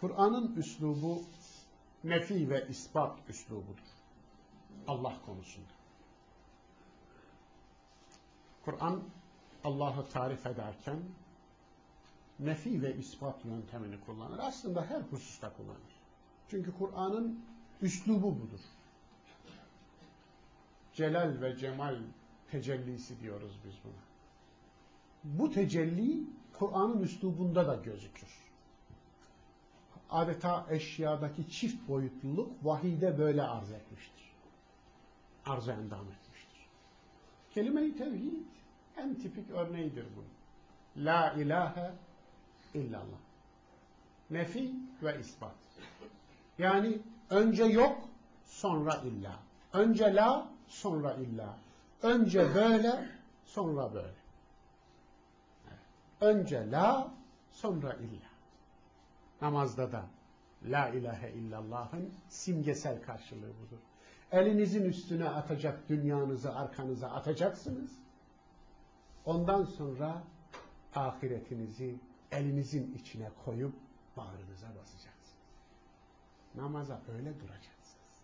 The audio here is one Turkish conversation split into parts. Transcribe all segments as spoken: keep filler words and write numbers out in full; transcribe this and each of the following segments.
Kur'an'ın üslubu nefi ve ispat üslubudur. Allah konusunda. Kur'an Allah'ı tarif ederken nefi ve ispat yöntemini kullanır. Aslında her hususta kullanır. Çünkü Kur'an'ın üslubu budur. Celal ve cemal tecellisi diyoruz biz buna. Bu tecelli Kur'an'ın üslubunda da gözükür. Adeta eşyadaki çift boyutluluk vahide böyle arz etmiştir. Arz-ı endam etmiştir. Kelime-i tevhid en tipik örneğidir bunun. La ilahe illallah. Nefi ve ispat. Yani önce yok, sonra illa. Önce la, sonra illa. Önce böyle, sonra böyle. Önce la, sonra illa. Namazda da la ilahe illallah'ın simgesel karşılığı budur. Elinizin üstüne atacak dünyanızı arkanıza atacaksınız. Ondan sonra ahiretinizi elinizin içine koyup bağrınıza basacaksınız. Namaza öyle duracaksınız.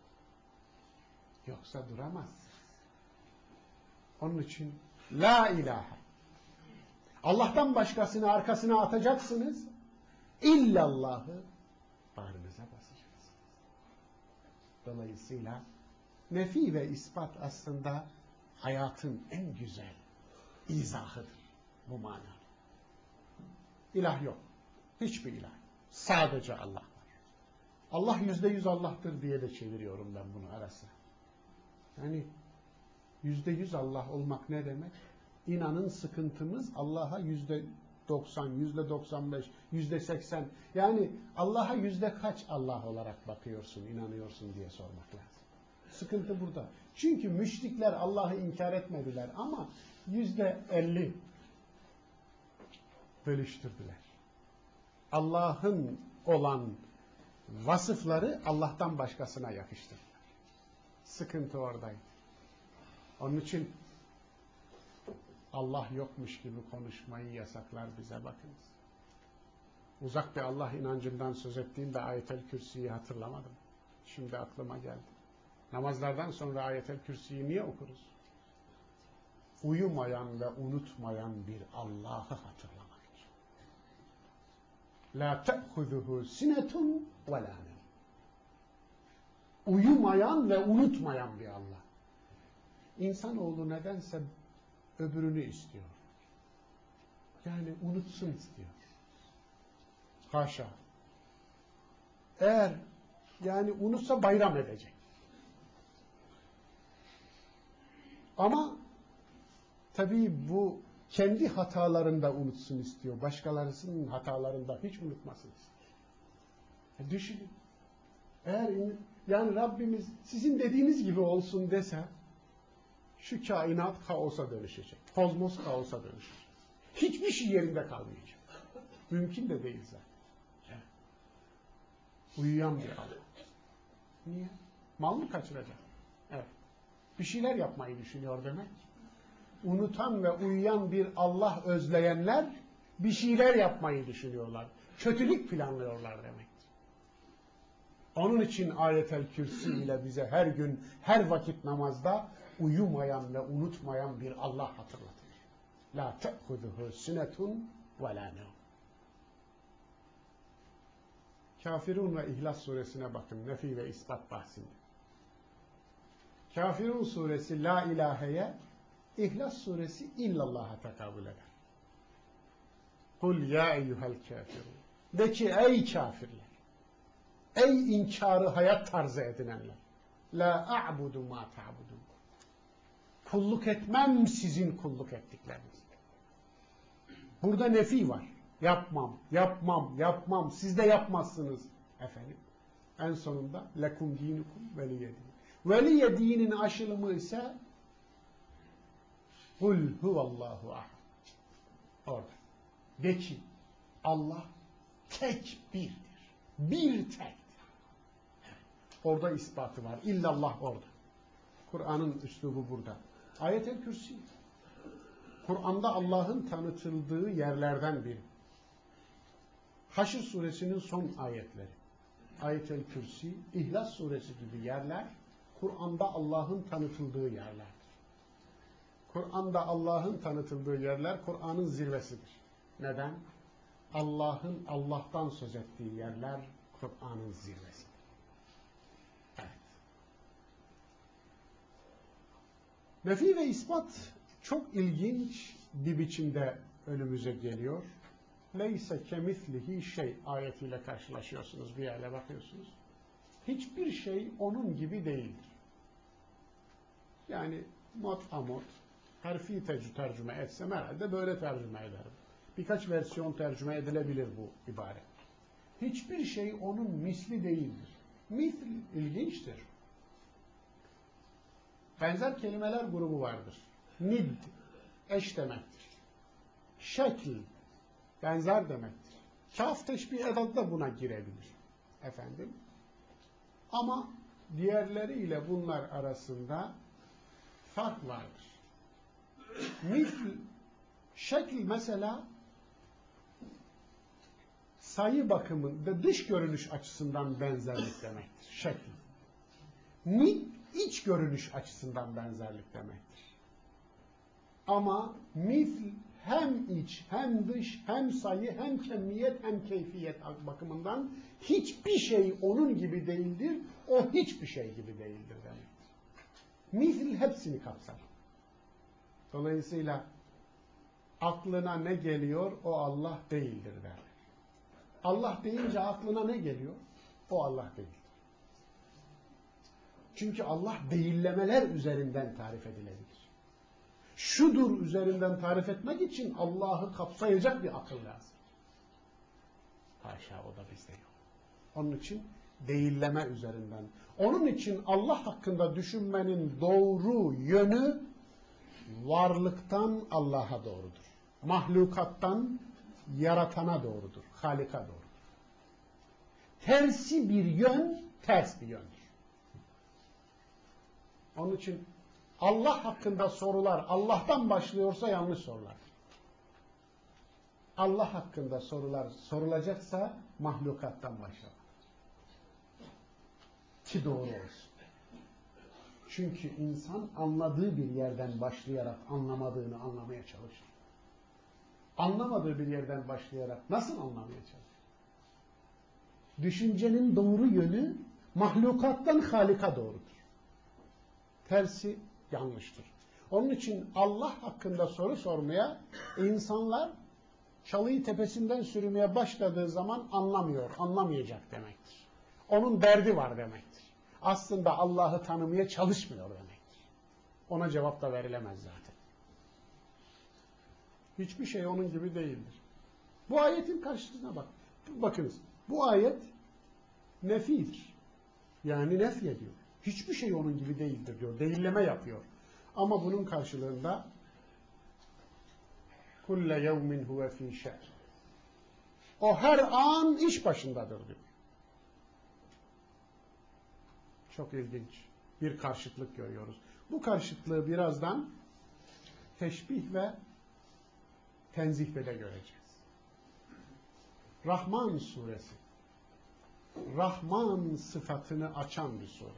Yoksa duramazsınız. Onun için la ilahe. Allah'tan başkasını arkasına atacaksınız. İllallah'ı bağrınıza basacaksınız. Dolayısıyla nefi ve ispat aslında hayatın en güzel izahıdır bu manada. İlah yok. Hiçbir ilah. Sadece Allah var. Allah yüzde yüz Allah'tır diye de çeviriyorum ben bunu arasına. Yani yüzde yüz Allah olmak ne demek? İnanın sıkıntımız Allah'a yüzde doksan, yüzde doksan beş, yüzde seksen. Yani Allah'a yüzde kaç Allah olarak bakıyorsun, inanıyorsun diye sormak lazım. Sıkıntı burada. Çünkü müşrikler Allah'ı inkar etmediler ama yüzde elli bölüştürdüler. Allah'ın olan vasıfları Allah'tan başkasına yakıştırdılar. Sıkıntı oradaydı. Onun için Allah yokmuş gibi konuşmayı yasaklar bize, bakınız. Uzak bir Allah inancından söz ettiğimde Ayet-el Kürsi'yi hatırlamadım. Şimdi aklıma geldi. Namazlardan sonra Ayet-el Kürsi'yi niye okuruz? Uyumayan ve unutmayan bir Allah'ı hatırlamak için. La te'huzuhu sinetun ve la nem. Uyumayan ve unutmayan bir Allah. İnsanoğlu nedense öbürünü istiyor. Yani unutsun istiyor. Haşa. Eğer yani unutsa bayram edecek. Ama tabii bu kendi hatalarında unutsun istiyor. Başkalarının hatalarında hiç unutmasın istiyor. E düşünün. Eğer yani Rabbimiz sizin dediğiniz gibi olsun dese şu kainat kaosa dönüşecek. Kozmos kaosa dönüşecek. Hiçbir şey yerinde kalmayacak. Mümkün de değil zaten. Uyuyan bir Allah. Niye? Mal mı kaçıracak? Evet. Bir şeyler yapmayı düşünüyor demek. Unutan ve uyuyan bir Allah özleyenler bir şeyler yapmayı düşünüyorlar. Kötülük planlıyorlar demektir. Onun için Ayet-el Kürsi ile bize her gün, her vakit namazda uyumayan ve unutmayan bir Allah hatırlatır. La te'huzuhu sinetun ve la nem. Kafirun ve İhlas suresine bakın, nefi ve ispat bahsinde. Kafirun suresi la ilaheye, İhlas suresi illallah'a tekabül eder. Kul ya eyyuhel kafirun. De ki ey kafirler, ey inkarı hayat tarzı edinenler. La a'budu ma ta'budun. Kulluk etmem sizin kulluk ettikleriniz. Burada nefi var. Yapmam, yapmam, yapmam. Siz de yapmazsınız efendim. En sonunda lekum dinukum veliyedin. Veliye dinin aşılımı ise kul huvallahu ahad. Orada. De ki Allah tek birdir. Bir tektir. Orada ispatı var. İllallah orada. Kur'an'ın üslubu burada. Ayet-el Kürsi. Kur'an'da Allah'ın tanıtıldığı yerlerden biri. Haşr suresinin son ayetleri, Ayet-el Kürsi, İhlas suresi gibi yerler, Kur'an'da Allah'ın tanıtıldığı yerlerdir. Kur'an'da Allah'ın tanıtıldığı yerler, Kur'an'ın zirvesidir. Neden? Allah'ın Allah'tan söz ettiği yerler, Kur'an'ın zirvesidir. Evet. Nefi ve ispat çok ilginç bir biçimde önümüze geliyor. Leyse kemislihi şey ayetiyle karşılaşıyorsunuz, bir yerle bakıyorsunuz. Hiçbir şey onun gibi değildir. Yani mod amod, harfi tercüme etsem herhalde böyle tercüme ederim. Birkaç versiyon tercüme edilebilir bu ibare. Hiçbir şey onun misli değildir. Misl ilginçtir. Benzer kelimeler grubu vardır. Nid, eş demektir. Şekil, benzer demektir. Kaf teşbih edat da buna girebilir. Efendim. Ama diğerleriyle bunlar arasında fark vardır. Misl, şekil mesela sayı bakımında dış görünüş açısından benzerlik demektir. Şekil. Nid, iç görünüş açısından benzerlik demektir. Ama misl hem iç, hem dış, hem sayı, hem kemiyet, hem keyfiyet bakımından hiçbir şey onun gibi değildir, o hiçbir şey gibi değildir demektir. Misl hepsini kapsar. Dolayısıyla aklına ne geliyor, o Allah değildir derler. Allah deyince aklına ne geliyor? O Allah değildir. Çünkü Allah değillemeler üzerinden tarif edilebilir. Şudur üzerinden tarif etmek için Allah'ı kapsayacak bir akıl lazım. Haşa, o da bizde yok. Onun için değilleme üzerinden. Onun için Allah hakkında düşünmenin doğru yönü varlıktan Allah'a doğrudur. Mahlukattan yaratana doğrudur. Halika doğrudur. Tersi bir yön, ters bir yöndür. Onun için Allah hakkında sorular Allah'tan başlıyorsa yanlış sorular. Allah hakkında sorular sorulacaksa mahlukattan başlar. Ki doğru olsun. Çünkü insan anladığı bir yerden başlayarak anlamadığını anlamaya çalışır. Anlamadığı bir yerden başlayarak nasıl anlamaya çalışır? Düşüncenin doğru yönü mahlukattan Halika doğrudur. Tersi yanlıştır. Onun için Allah hakkında soru sormaya insanlar çalıyı tepesinden sürmeye başladığı zaman anlamıyor, anlamayacak demektir. Onun derdi var demektir. Aslında Allah'ı tanımaya çalışmıyor demektir. Ona cevap da verilemez zaten. Hiçbir şey onun gibi değildir. Bu ayetin karşısına bak. Bakınız, bu ayet nefidir. Yani nef ediyor. Hiçbir şey onun gibi değildir diyor. Değilleme yapıyor. Ama bunun karşılığında kulle yevmin huve fî şer. O her an iş başındadır diyor. Çok ilginç. Bir karşıtlık görüyoruz. Bu karşıtlığı birazdan teşbih ve tenzih de göreceğiz. Rahman suresi. Rahman sıfatını açan bir sure.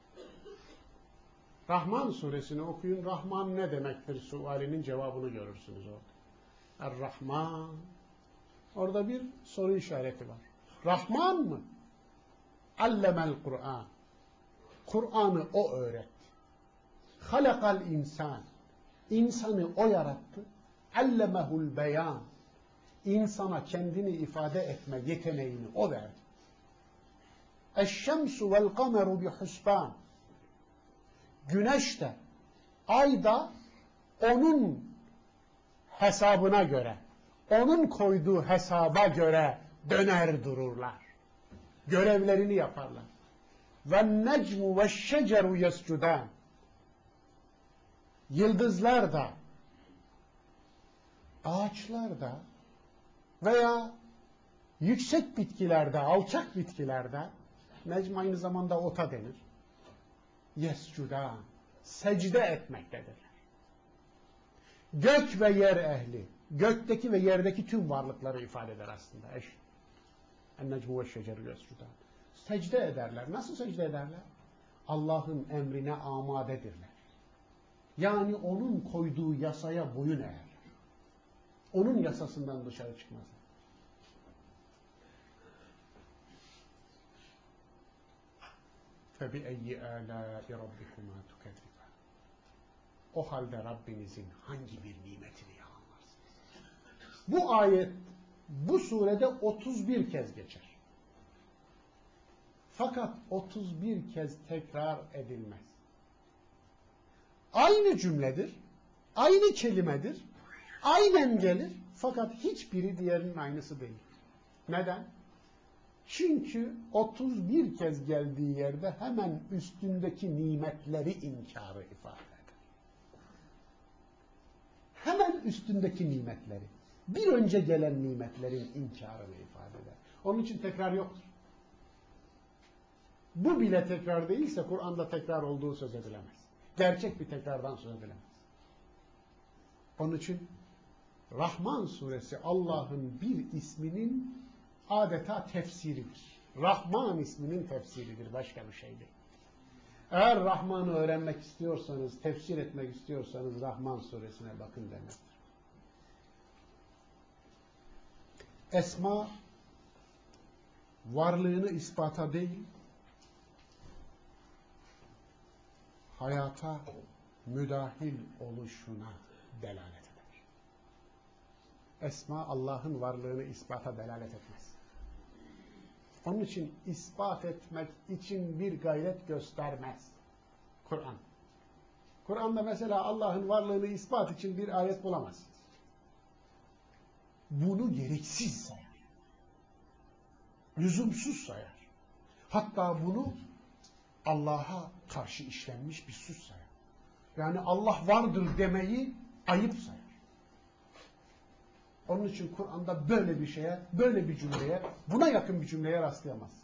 Rahman suresini okuyun. Rahman ne demektir sualinin cevabını görürsünüz orada. Er-Rahman. Orada bir soru işareti var. Rahman mı? Allemel Kur'an. Kur'an'ı o öğretti. Halakal insan. İnsanı o yarattı. Allemehul beyan. İnsana kendini ifade etme yeteneğini o verdi. Eşşemsu vel kameru bihusban. Güneş de, ay da onun hesabına göre, onun koyduğu hesaba göre döner dururlar. Görevlerini yaparlar. Ve necmu ve şeceru yescudan. Yıldızlar da, ağaçlar da veya yüksek bitkilerde, alçak bitkilerde, necm aynı zamanda ota denir. Yescudan, secde etmektedirler. Gök ve yer ehli, gökteki ve yerdeki tüm varlıkları ifade eder aslında. Eş. En-necmu ve şecerü yescudan. Secde ederler. Nasıl secde ederler? Allah'ın emrine amadedirler. Yani onun koyduğu yasaya boyun eğerler. Onun yasasından dışarı çıkmazlar. فَبِأَيِّ آلَاءِ رَبِّكُمَا تُكَذِّبَانِ. O halde Rabbinizin hangi bir nimetini yalanlarsınız? Bu ayet bu surede otuz bir kez geçer. Fakat otuz bir kez tekrar edilmez. Aynı cümledir, aynı kelimedir, aynen gelir fakat hiçbiri diğerinin aynısı değil. Neden? Çünkü otuz bir kez geldiği yerde hemen üstündeki nimetleri inkarı ifade eder. Hemen üstündeki nimetleri, bir önce gelen nimetlerin inkarını ifade eder. Onun için tekrar yoktur. Bu bile tekrar değilse Kur'an'da tekrar olduğu söz edilemez. Gerçek bir tekrardan söz edilemez. Onun için Rahman suresi Allah'ın bir isminin adeta tefsiridir. Rahman isminin tefsiridir. Başka bir şey değil. Eğer Rahman'ı öğrenmek istiyorsanız, tefsir etmek istiyorsanız Rahman suresine bakın demektir. Esma varlığını ispata değil, hayata müdahil oluşuna delalet eder. Esma Allah'ın varlığını ispata delalet etmez. Onun için ispat etmek için bir gayret göstermez Kur'an. Kur'an'da mesela Allah'ın varlığını ispat için bir ayet bulamazsınız. Bunu gereksiz sayar. Lüzumsuz sayar. Hatta bunu Allah'a karşı işlenmiş bir suç sayar. Yani Allah vardır demeyi ayıp sayar. Onun için Kur'an'da böyle bir şeye, böyle bir cümleye, buna yakın bir cümleye rastlayamazsınız.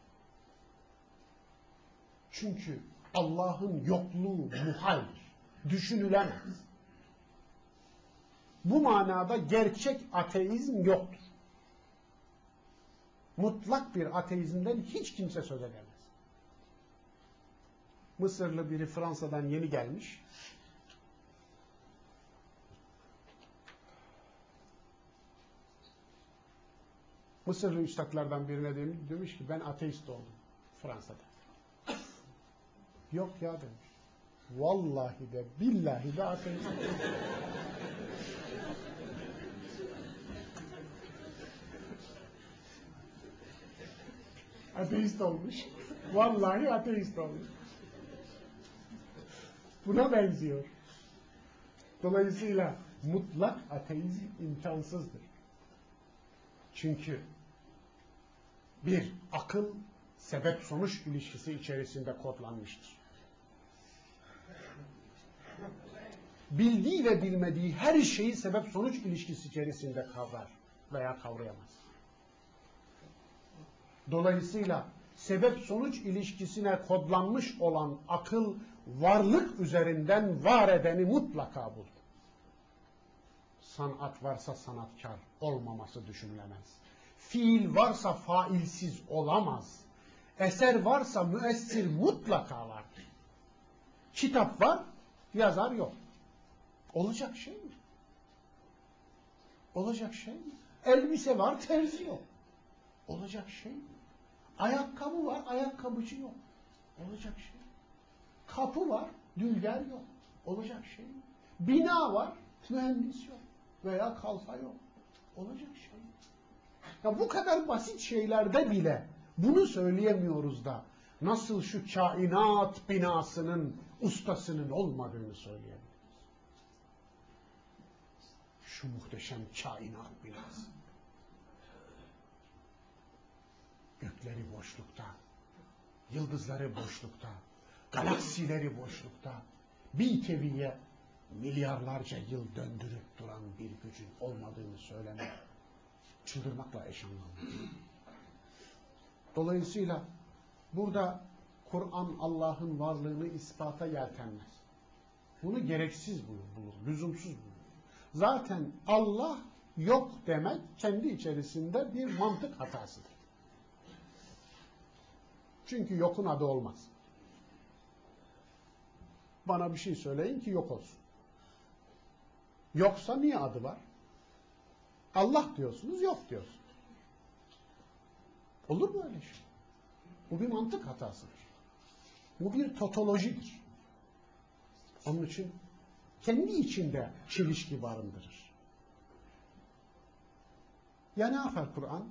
Çünkü Allah'ın yokluğu muhaldir, düşünülemez. Bu manada gerçek ateizm yoktur. Mutlak bir ateizmden hiç kimse söz edemez. Mısırlı biri Fransa'dan yeni gelmiş. Mısırlı üstadlardan birine demiş ki ben ateist oldum Fransa'da. Yok ya demiş. Vallahi de billahi de ateist oldum. Ateist olmuş. Vallahi ateist olmuş. Buna benziyor. Dolayısıyla mutlak ateizm imkansızdır. Çünkü bir, akıl sebep-sonuç ilişkisi içerisinde kodlanmıştır. Bildiği ve bilmediği her şeyi sebep-sonuç ilişkisi içerisinde kavrar veya kavrayamaz. Dolayısıyla sebep-sonuç ilişkisine kodlanmış olan akıl, varlık üzerinden var edeni mutlaka bulur. Sanat varsa sanatkar olmaması düşünülemez. Fiil varsa failsiz olamaz. Eser varsa müessir mutlaka vardır. Kitap var, yazar yok. Olacak şey mi? Olacak şey mi? Elbise var, terzi yok. Olacak şey mi? Ayakkabı var, ayakkabıcı yok. Olacak şey mi? Kapı var, dülger yok. Olacak şey mi? Bina var, mühendis yok. Veya kalfa yok. Olacak şey mi? Ya bu kadar basit şeylerde bile bunu söyleyemiyoruz da nasıl şu kainat binasının ustasının olmadığını söyleyebiliriz. Şu muhteşem kainat binası. Gökleri boşlukta, yıldızları boşlukta, galaksileri boşlukta, bir teviye milyarlarca yıl döndürüp duran bir gücün olmadığını söylemek çıldırmakla eş anlamlı. Dolayısıyla burada Kur'an Allah'ın varlığını ispata yeltenmez. Bunu gereksiz bulur, lüzumsuz bulur. Zaten Allah yok demek kendi içerisinde bir mantık hatasıdır. Çünkü yokun adı olmaz. Bana bir şey söyleyin ki yok olsun. Yoksa niye adı var? Allah diyorsunuz, yok diyorsunuz. Olur mu öyle şey? Bu bir mantık hatasıdır. Bu bir totolojidir. Onun için kendi içinde çelişki barındırır. Ya ne yapar Kur'an?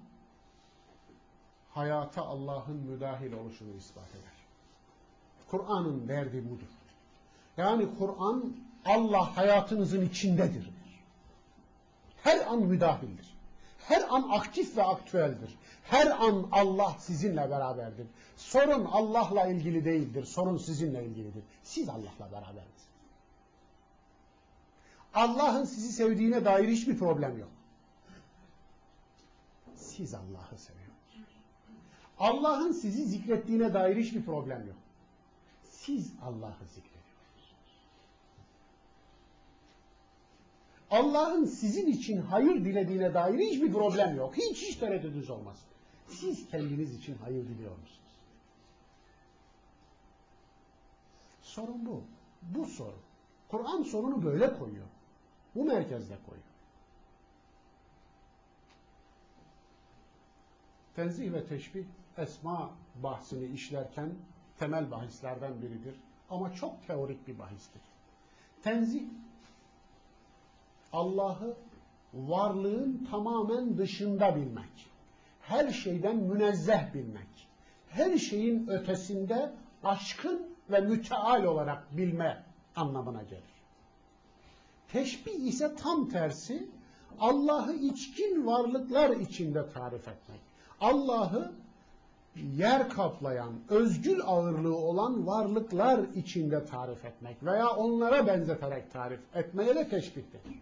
Hayata Allah'ın müdahil oluşunu ispat eder. Kur'an'ın derdi budur. Yani Kur'an Allah hayatınızın içindedir. Her an müdahildir. Her an aktif ve aktüeldir. Her an Allah sizinle beraberdir. Sorun Allah'la ilgili değildir. Sorun sizinle ilgilidir. Siz Allah'la beraberdiniz. Allah'ın sizi sevdiğine dair hiçbir problem yok. Siz Allah'ı seviyorsunuz. Allah'ın sizi zikrettiğine dair hiçbir problem yok. Siz Allah'ı zikrediyorsunuz. Allah'ın sizin için hayır dilediğine dair hiçbir problem yok. Hiç hiç tereddüdünüz olmaz. Siz kendiniz için hayır diliyor musunuz? Sorun bu. Bu sorun. Kur'an sorunu böyle koyuyor. Bu merkezde koyuyor. Tenzih ve teşbih esma bahsini işlerken temel bahislerden biridir. Ama çok teorik bir bahistir. Tenzih Allah'ı varlığın tamamen dışında bilmek. Her şeyden münezzeh bilmek. Her şeyin ötesinde aşkın ve müteal olarak bilme anlamına gelir. Teşbih ise tam tersi, Allah'ı içkin varlıklar içinde tarif etmek. Allah'ı yer kaplayan, özgül ağırlığı olan varlıklar içinde tarif etmek veya onlara benzeterek tarif etmeye de teşbih denir.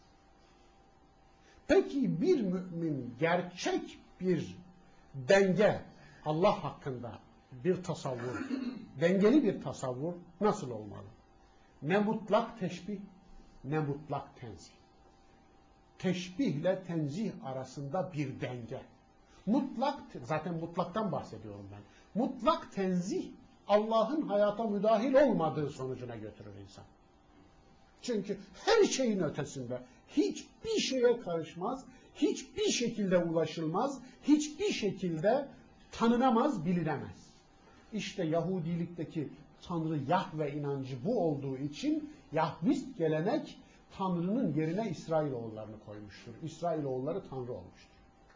Peki bir mümin gerçek bir denge, Allah hakkında bir tasavvur, dengeli bir tasavvur nasıl olmalı? Ne mutlak teşbih, ne mutlak tenzih. Teşbihle tenzih arasında bir denge. Mutlak, zaten mutlaktan bahsediyorum ben. Mutlak tenzih, Allah'ın hayata müdahil olmadığı sonucuna götürür insan. Çünkü her şeyin ötesinde hiçbir şeye karışmaz, hiçbir şekilde ulaşılmaz, hiçbir şekilde tanınamaz, bilinemez. İşte Yahudilikteki Tanrı Yahve inancı bu olduğu için Yahvist gelenek Tanrı'nın yerine İsrailoğullarını koymuştur. İsrailoğulları Tanrı olmuştur.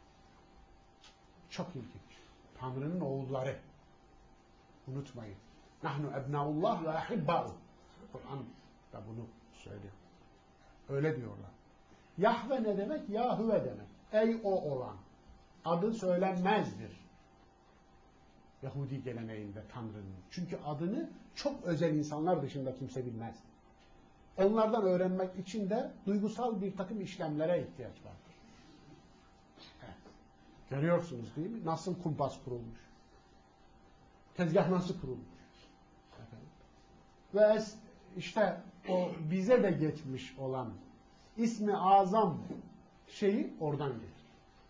Çok ilginç. Tanrı'nın oğulları. Unutmayın. Nahnu ebnaullah ve ahibbâ'u. Kur'an da bunu söylüyor. Öyle diyorlar. Yahve ne demek? Yahüve demek. Ey o olan. Adı söylenmezdir. Yahudi geleneğinde Tanrı'nın. Çünkü adını çok özel insanlar dışında kimse bilmez. Onlardan öğrenmek için de duygusal bir takım işlemlere ihtiyaç vardır. Evet. Görüyorsunuz değil mi? Nasıl kumpas kurulmuş. Tezgah nasıl kurulmuş. Efendim. Ve işte o bize de geçmiş olan ismi azam şeyi oradan gelir.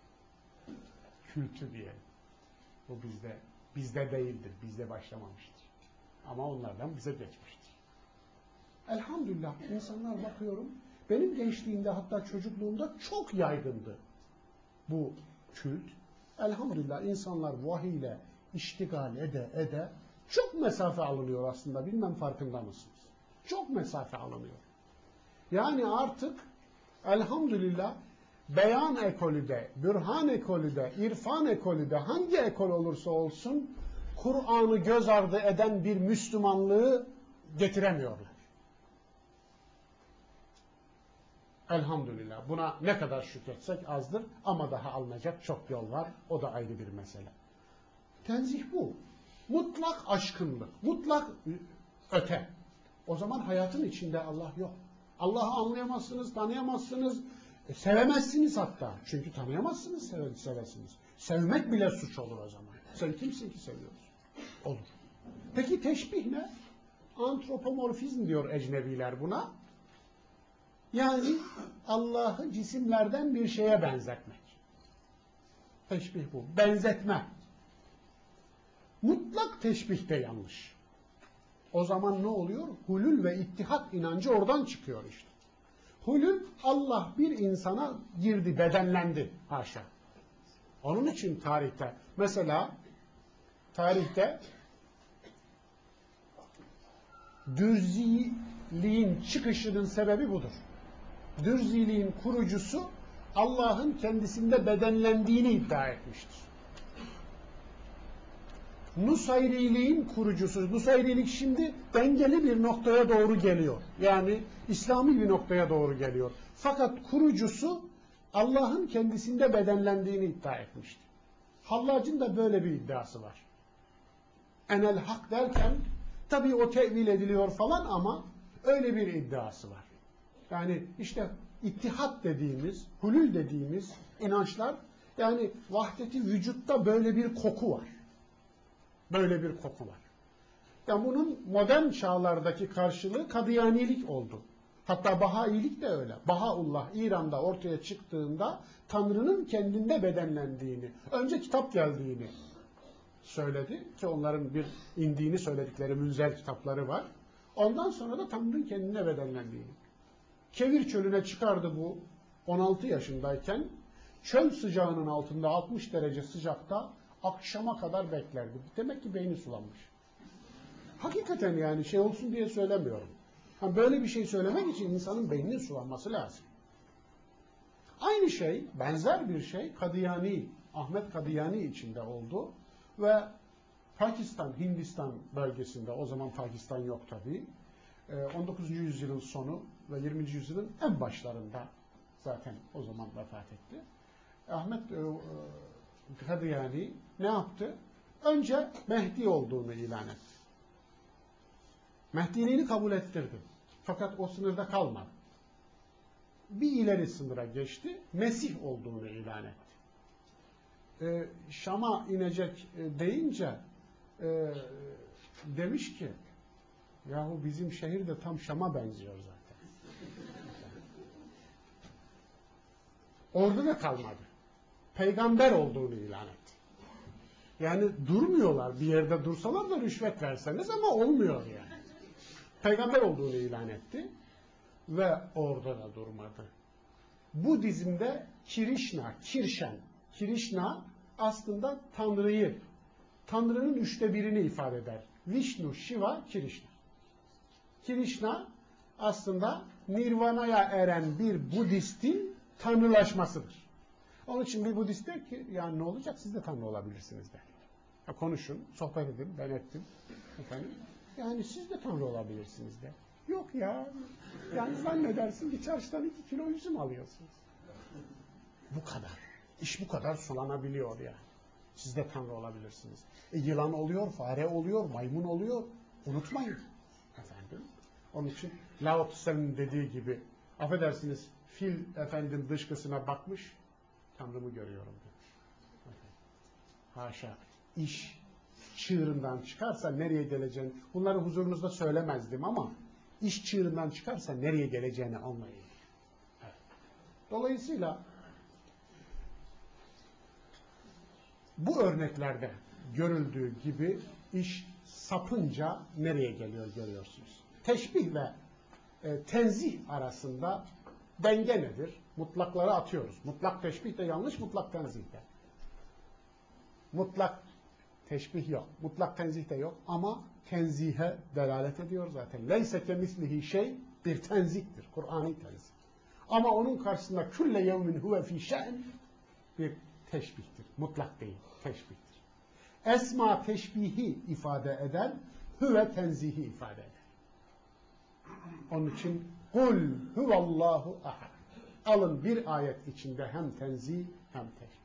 Kültü diyelim. Bu bizde bizde değildir. Bizde başlamamıştır. Ama onlardan bize geçmiştir. Elhamdülillah insanlar bakıyorum. Benim gençliğimde hatta çocukluğumda çok yaygındı bu kült. Elhamdülillah insanlar vahiy ile iştigal ede ede çok mesafe alınıyor aslında. Bilmem farkında mısınız? Çok mesafe alınıyor. Yani artık elhamdülillah beyan ekolü de, bürhan ekolü de, irfan ekolü de hangi ekol olursa olsun Kur'an'ı göz ardı eden bir Müslümanlığı getiremiyorlar. Elhamdülillah. Buna ne kadar şükretsek azdır ama daha alınacak çok yol var. O da ayrı bir mesele. Tenzih bu. Mutlak aşkınlık, mutlak öte. O zaman hayatın içinde Allah yok. Allah'ı anlayamazsınız, tanıyamazsınız, e, sevemezsiniz hatta. Çünkü tanıyamazsınız, seve, sevesiniz. Sevmek bile suç olur o zaman. Sen kimsin ki seviyorsun? Olur. Peki teşbih ne? Antropomorfizm diyor ecnebiler buna. Yani Allah'ı cisimlerden bir şeye benzetmek. Teşbih bu. Benzetme. Mutlak teşbih de yanlış. O zaman ne oluyor? Hulul ve ittihat inancı oradan çıkıyor işte. Hulul, Allah bir insana girdi, bedenlendi. Haşa. Onun için tarihte, mesela tarihte Dürziliğin çıkışının sebebi budur. Dürziliğin kurucusu Allah'ın kendisinde bedenlendiğini iddia etmiştir. Nusayriliğin kurucusu, Nusayrilik şimdi dengeli bir noktaya doğru geliyor. Yani İslami bir noktaya doğru geliyor. Fakat kurucusu Allah'ın kendisinde bedenlendiğini iddia etmiştir. Hallac'ın da böyle bir iddiası var. Enel hak derken tabii o tevil ediliyor falan ama öyle bir iddiası var. Yani işte ittihat dediğimiz, hulul dediğimiz inançlar, yani vahdeti vücutta böyle bir koku var. Böyle bir koku var. Yani bunun modern çağlardaki karşılığı Kadıyanilik oldu. Hatta Bahailik de öyle. Bahaullah İran'da ortaya çıktığında Tanrı'nın kendinde bedenlendiğini, önce kitap geldiğini söyledi ki onların bir indiğini söyledikleri münzel kitapları var. Ondan sonra da Tanrı'nın kendine bedenlendiğini. Kevir çölüne çıkardı bu on altı yaşındayken. Çöl sıcağının altında altmış derece sıcakta akşama kadar beklerdi. Demek ki beyni sulanmış. Hakikaten yani şey olsun diye söylemiyorum. Yani böyle bir şey söylemek için insanın beyninin sulanması lazım. Aynı şey, benzer bir şey Kadıyani, Ahmet Kadıyani içinde oldu ve Pakistan, Hindistan bölgesinde, o zaman Pakistan yok tabii, on dokuzuncu yüzyılın sonu ve yirminci yüzyılın en başlarında zaten o zaman vefat etti. Ahmet Kadıyani ne yaptı? Önce Mehdi olduğunu ilan etti. Mehdiliğini kabul ettirdi. Fakat o sınırda kalmadı. Bir ileri sınıra geçti. Mesih olduğunu ilan etti. Ee, Şam'a inecek deyince e, demiş ki yahu bizim şehir de tam Şam'a benziyor zaten. Orada da kalmadı. Peygamber olduğunu ilan etti. Yani durmuyorlar. Bir yerde dursalar da rüşvet verseniz ama olmuyor yani. Peygamber olduğunu ilan etti ve orada da durmadı. Budizm'de Kirişna, Kirşen, Kirişna aslında Tanrı'yı, Tanrı'nın üçte birini ifade eder. Vishnu, Shiva, Kirişna. Kirişna aslında Nirvana'ya eren bir Budistin tanrılaşmasıdır. Onun için bir Budist der ki, yani ne olacak, siz de Tanrı olabilirsiniz der. Ya konuşun, sohbet edin, ben ettim. Efendim, yani siz de Tanrı olabilirsiniz der. Yok ya, yani zannedersin ki çarşıdan iki kilo üzüm alıyorsunuz. Bu kadar. İş bu kadar sulanabiliyor yani. Siz de Tanrı olabilirsiniz. E, yılan oluyor, fare oluyor, maymun oluyor. Unutmayın. Efendim. Onun için Lao Tse'nin dediği gibi, affedersiniz, fil efendim dışkısına bakmış, Tanrımı görüyorum demiş. Haşa. İş çığırından çıkarsa nereye geleceğini, bunları huzurunuzda söylemezdim ama iş çığırından çıkarsa nereye geleceğini anlayın. Evet. Dolayısıyla bu örneklerde görüldüğü gibi iş sapınca nereye geliyor görüyorsunuz. Teşbih ve e, tenzih arasında denge nedir? Mutlakları atıyoruz. Mutlak teşbih de yanlış, mutlak tenzih de. Mutlak teşbih yok. Mutlak tenzih de yok ama tenzihe delalet ediyor zaten. Leyse kemislihi şey bir tenzihtir. Kur'an'ı tenzih. Ama onun karşısında külle yevmin huve fî şe'n bir teşbihtir. Mutlak değil. Teşbihtir. Esma teşbihi ifade eder, huve tenzihi ifade eder. Onun için kul huvallahu ahad. Alın bir ayet içinde hem tenzih hem teşbih.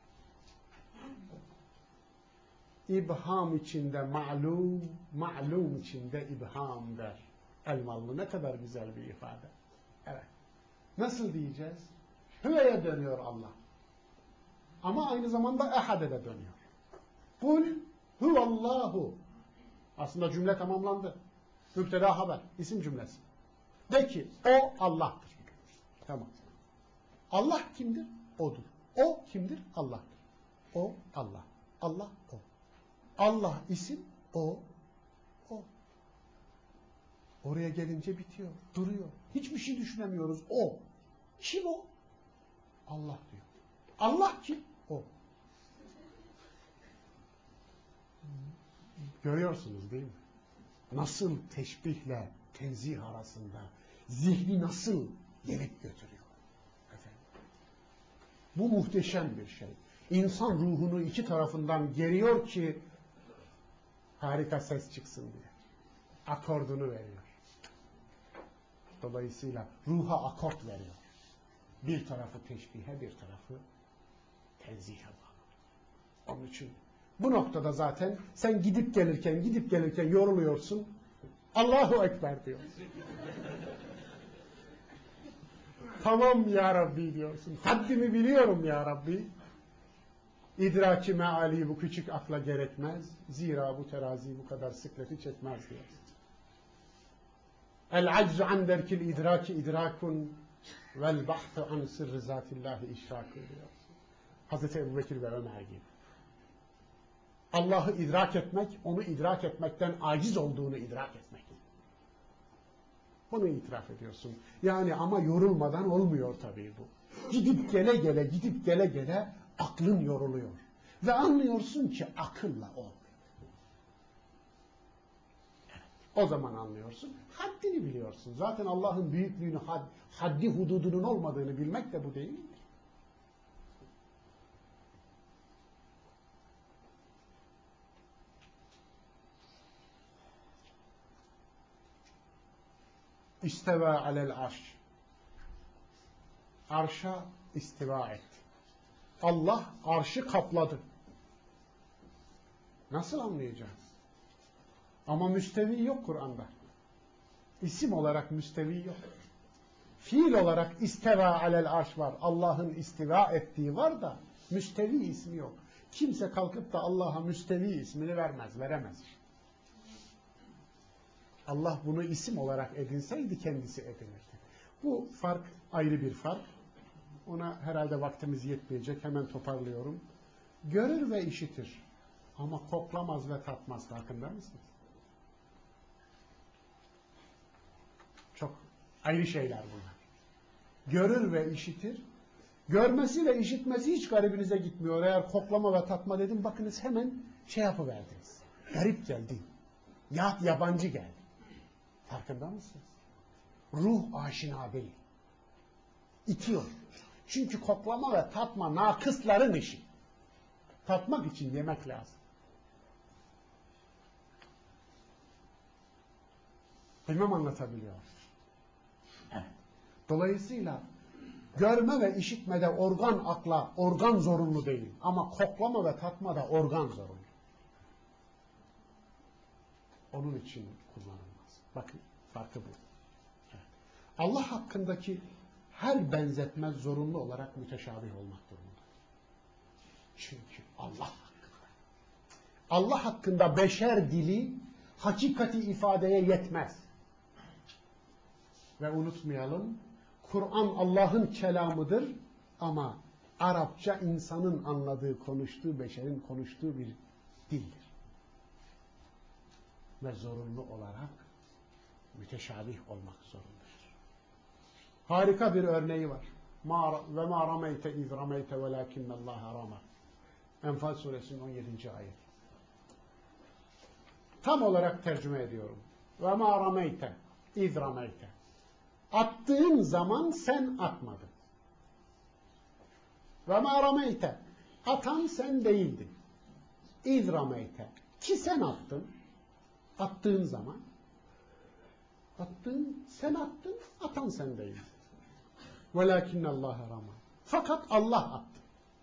İbham içinde ma'lum, ma'lum içinde ibham der. Elmalı ne kadar güzel bir ifade. Evet. Nasıl diyeceğiz? Hüve'ye dönüyor Allah. Ama aynı zamanda ehade de dönüyor. Kul huvallahu. Aslında cümle tamamlandı. Müpteda haber, isim cümlesi. De ki o Allah'tır. Tamam. Allah kimdir? O'dur. O kimdir? Allah'tır. O Allah. Allah o. Allah isim, o, o. Oraya gelince bitiyor, duruyor. Hiçbir şey düşünemiyoruz, o. Kim o? Allah diyor. Allah kim? O. Görüyorsunuz değil mi? Nasıl teşbihle tenzih arasında zihni nasıl gelip götürüyor. Efendim. Bu muhteşem bir şey. İnsan ruhunu iki tarafından geriyor ki harika ses çıksın diye. Akordunu veriyor. Dolayısıyla ruha akort veriyor. Bir tarafı teşbihe, bir tarafı tenzihe bağlı. Onun için bu noktada zaten sen gidip gelirken, gidip gelirken yoruluyorsun. Allahu Ekber diyorsun. Tamam ya Rabbi diyorsun. Haddimi biliyorum ya Rabbi. İdraki meali bu küçük akla gerekmez. Zira bu terazi bu kadar sıkleti çekmez diyorsun. El aczu an derkil idraki idrakun vel bahtı an sırrı zatillahi işrakun diyorsun. Hazreti Ebubekir ve Ömer gibi. Allah'ı idrak etmek, onu idrak etmekten aciz olduğunu idrak etmek. Bunu itiraf ediyorsun. Yani ama yorulmadan olmuyor tabii bu. Gidip gele gele, gidip gele gele aklın yoruluyor. Ve anlıyorsun ki akılla olmuyor. Evet, o zaman anlıyorsun. Haddini biliyorsun. Zaten Allah'ın büyüklüğünü, had, haddi hududunun olmadığını bilmek de bu değil mi? İsteva alel arş. Arşa istiva etti. Allah arşı kapladı. Nasıl anlayacağız? Ama müstevi yok Kur'an'da. İsim olarak müstevi yok. Fiil olarak isteva alel arş var. Allah'ın istiva ettiği var da müstevi ismi yok. Kimse kalkıp da Allah'a müstevi ismini vermez, veremez. Allah bunu isim olarak edinseydi kendisi edinirdi. Bu fark ayrı bir fark. Ona herhalde vaktimiz yetmeyecek. Hemen toparlıyorum. Görür ve işitir. Ama koklamaz ve tatmaz. Farkında mısınız? Çok ayrı şeyler bunlar. Görür ve işitir. Görmesi ve işitmesi hiç garibinize gitmiyor. Eğer koklama ve tatma dedim, bakınız hemen şey yapıverdiniz. Garip geldi. Ya yabancı geldi. Farkında mısınız? Ruh aşina değil. İtiyor. Çünkü koklama ve tatma nakısların işi. Tatmak için yemek lazım. Bilmem anlatabiliyor. Evet. Dolayısıyla görme ve işitmede organ akla, organ zorunlu değil. Ama koklama ve tatmada organ zorunlu. Onun için kullanılmaz. Bakın farkı bu. Evet. Allah hakkındaki her benzetme zorunlu olarak müteşabih olmak durumunda. Çünkü Allah hakkında. Allah hakkında beşer dili hakikati ifadeye yetmez. Ve unutmayalım, Kur'an Allah'ın kelamıdır ama Arapça insanın anladığı, konuştuğu, beşerin konuştuğu bir dildir. Ve zorunlu olarak müteşabih olmak zorundadır. Harika bir örneği var. Ve ma rameyte iz rameyte velakinnallaha rama. Enfal suresinin on yedinci ayet. Tam olarak tercüme ediyorum. Ve ma rameyte iz rameyte. Attığın zaman sen atmadın. Ve ma rameyte. Atan sen değildin. İz rameyte. Ki sen attın. Attığın zaman. Attığın, sen attın, atan sen değildin. Velakinnallaha rama. Fakat Allah attı.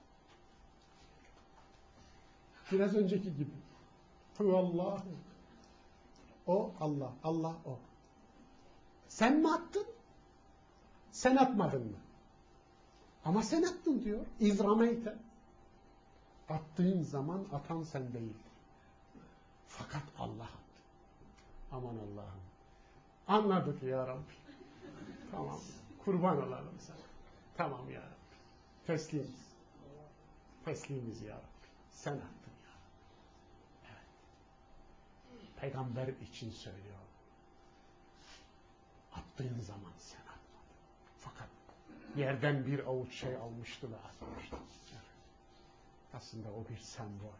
Biraz önceki gibi. Huvallahu. O Allah. Allah o. Sen mi attın? Sen atmadın mı? Ama sen attın diyor. İzrameyte. Attığın zaman atan sen değil. Fakat Allah attı. Aman Allah'ım. Anladık ya Rabbi. Tamam. Kurban olalım sana. Tamam ya Rabbi. Teslimiz. Teslimiz ya Rabbi. Sen attın ya Rabbi. Evet. peygamber için söylüyor. Attığın zaman sen atmadın. Fakat yerden bir avuç şey almıştı ve atmıştı. Evet. Aslında o bir sembol.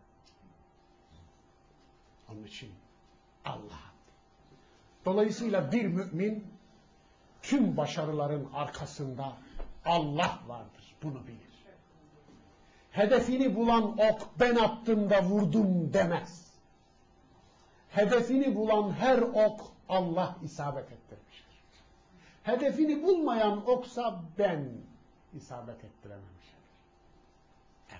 Onun için Allah. Dolayısıyla bir mümin tüm başarıların arkasında Allah vardır. Bunu bilir. Hedefini bulan ok ben attım da vurdum demez. Hedefini bulan her ok Allah isabet ettirmiştir. Hedefini bulmayan oksa ben isabet ettirememişim. Evet.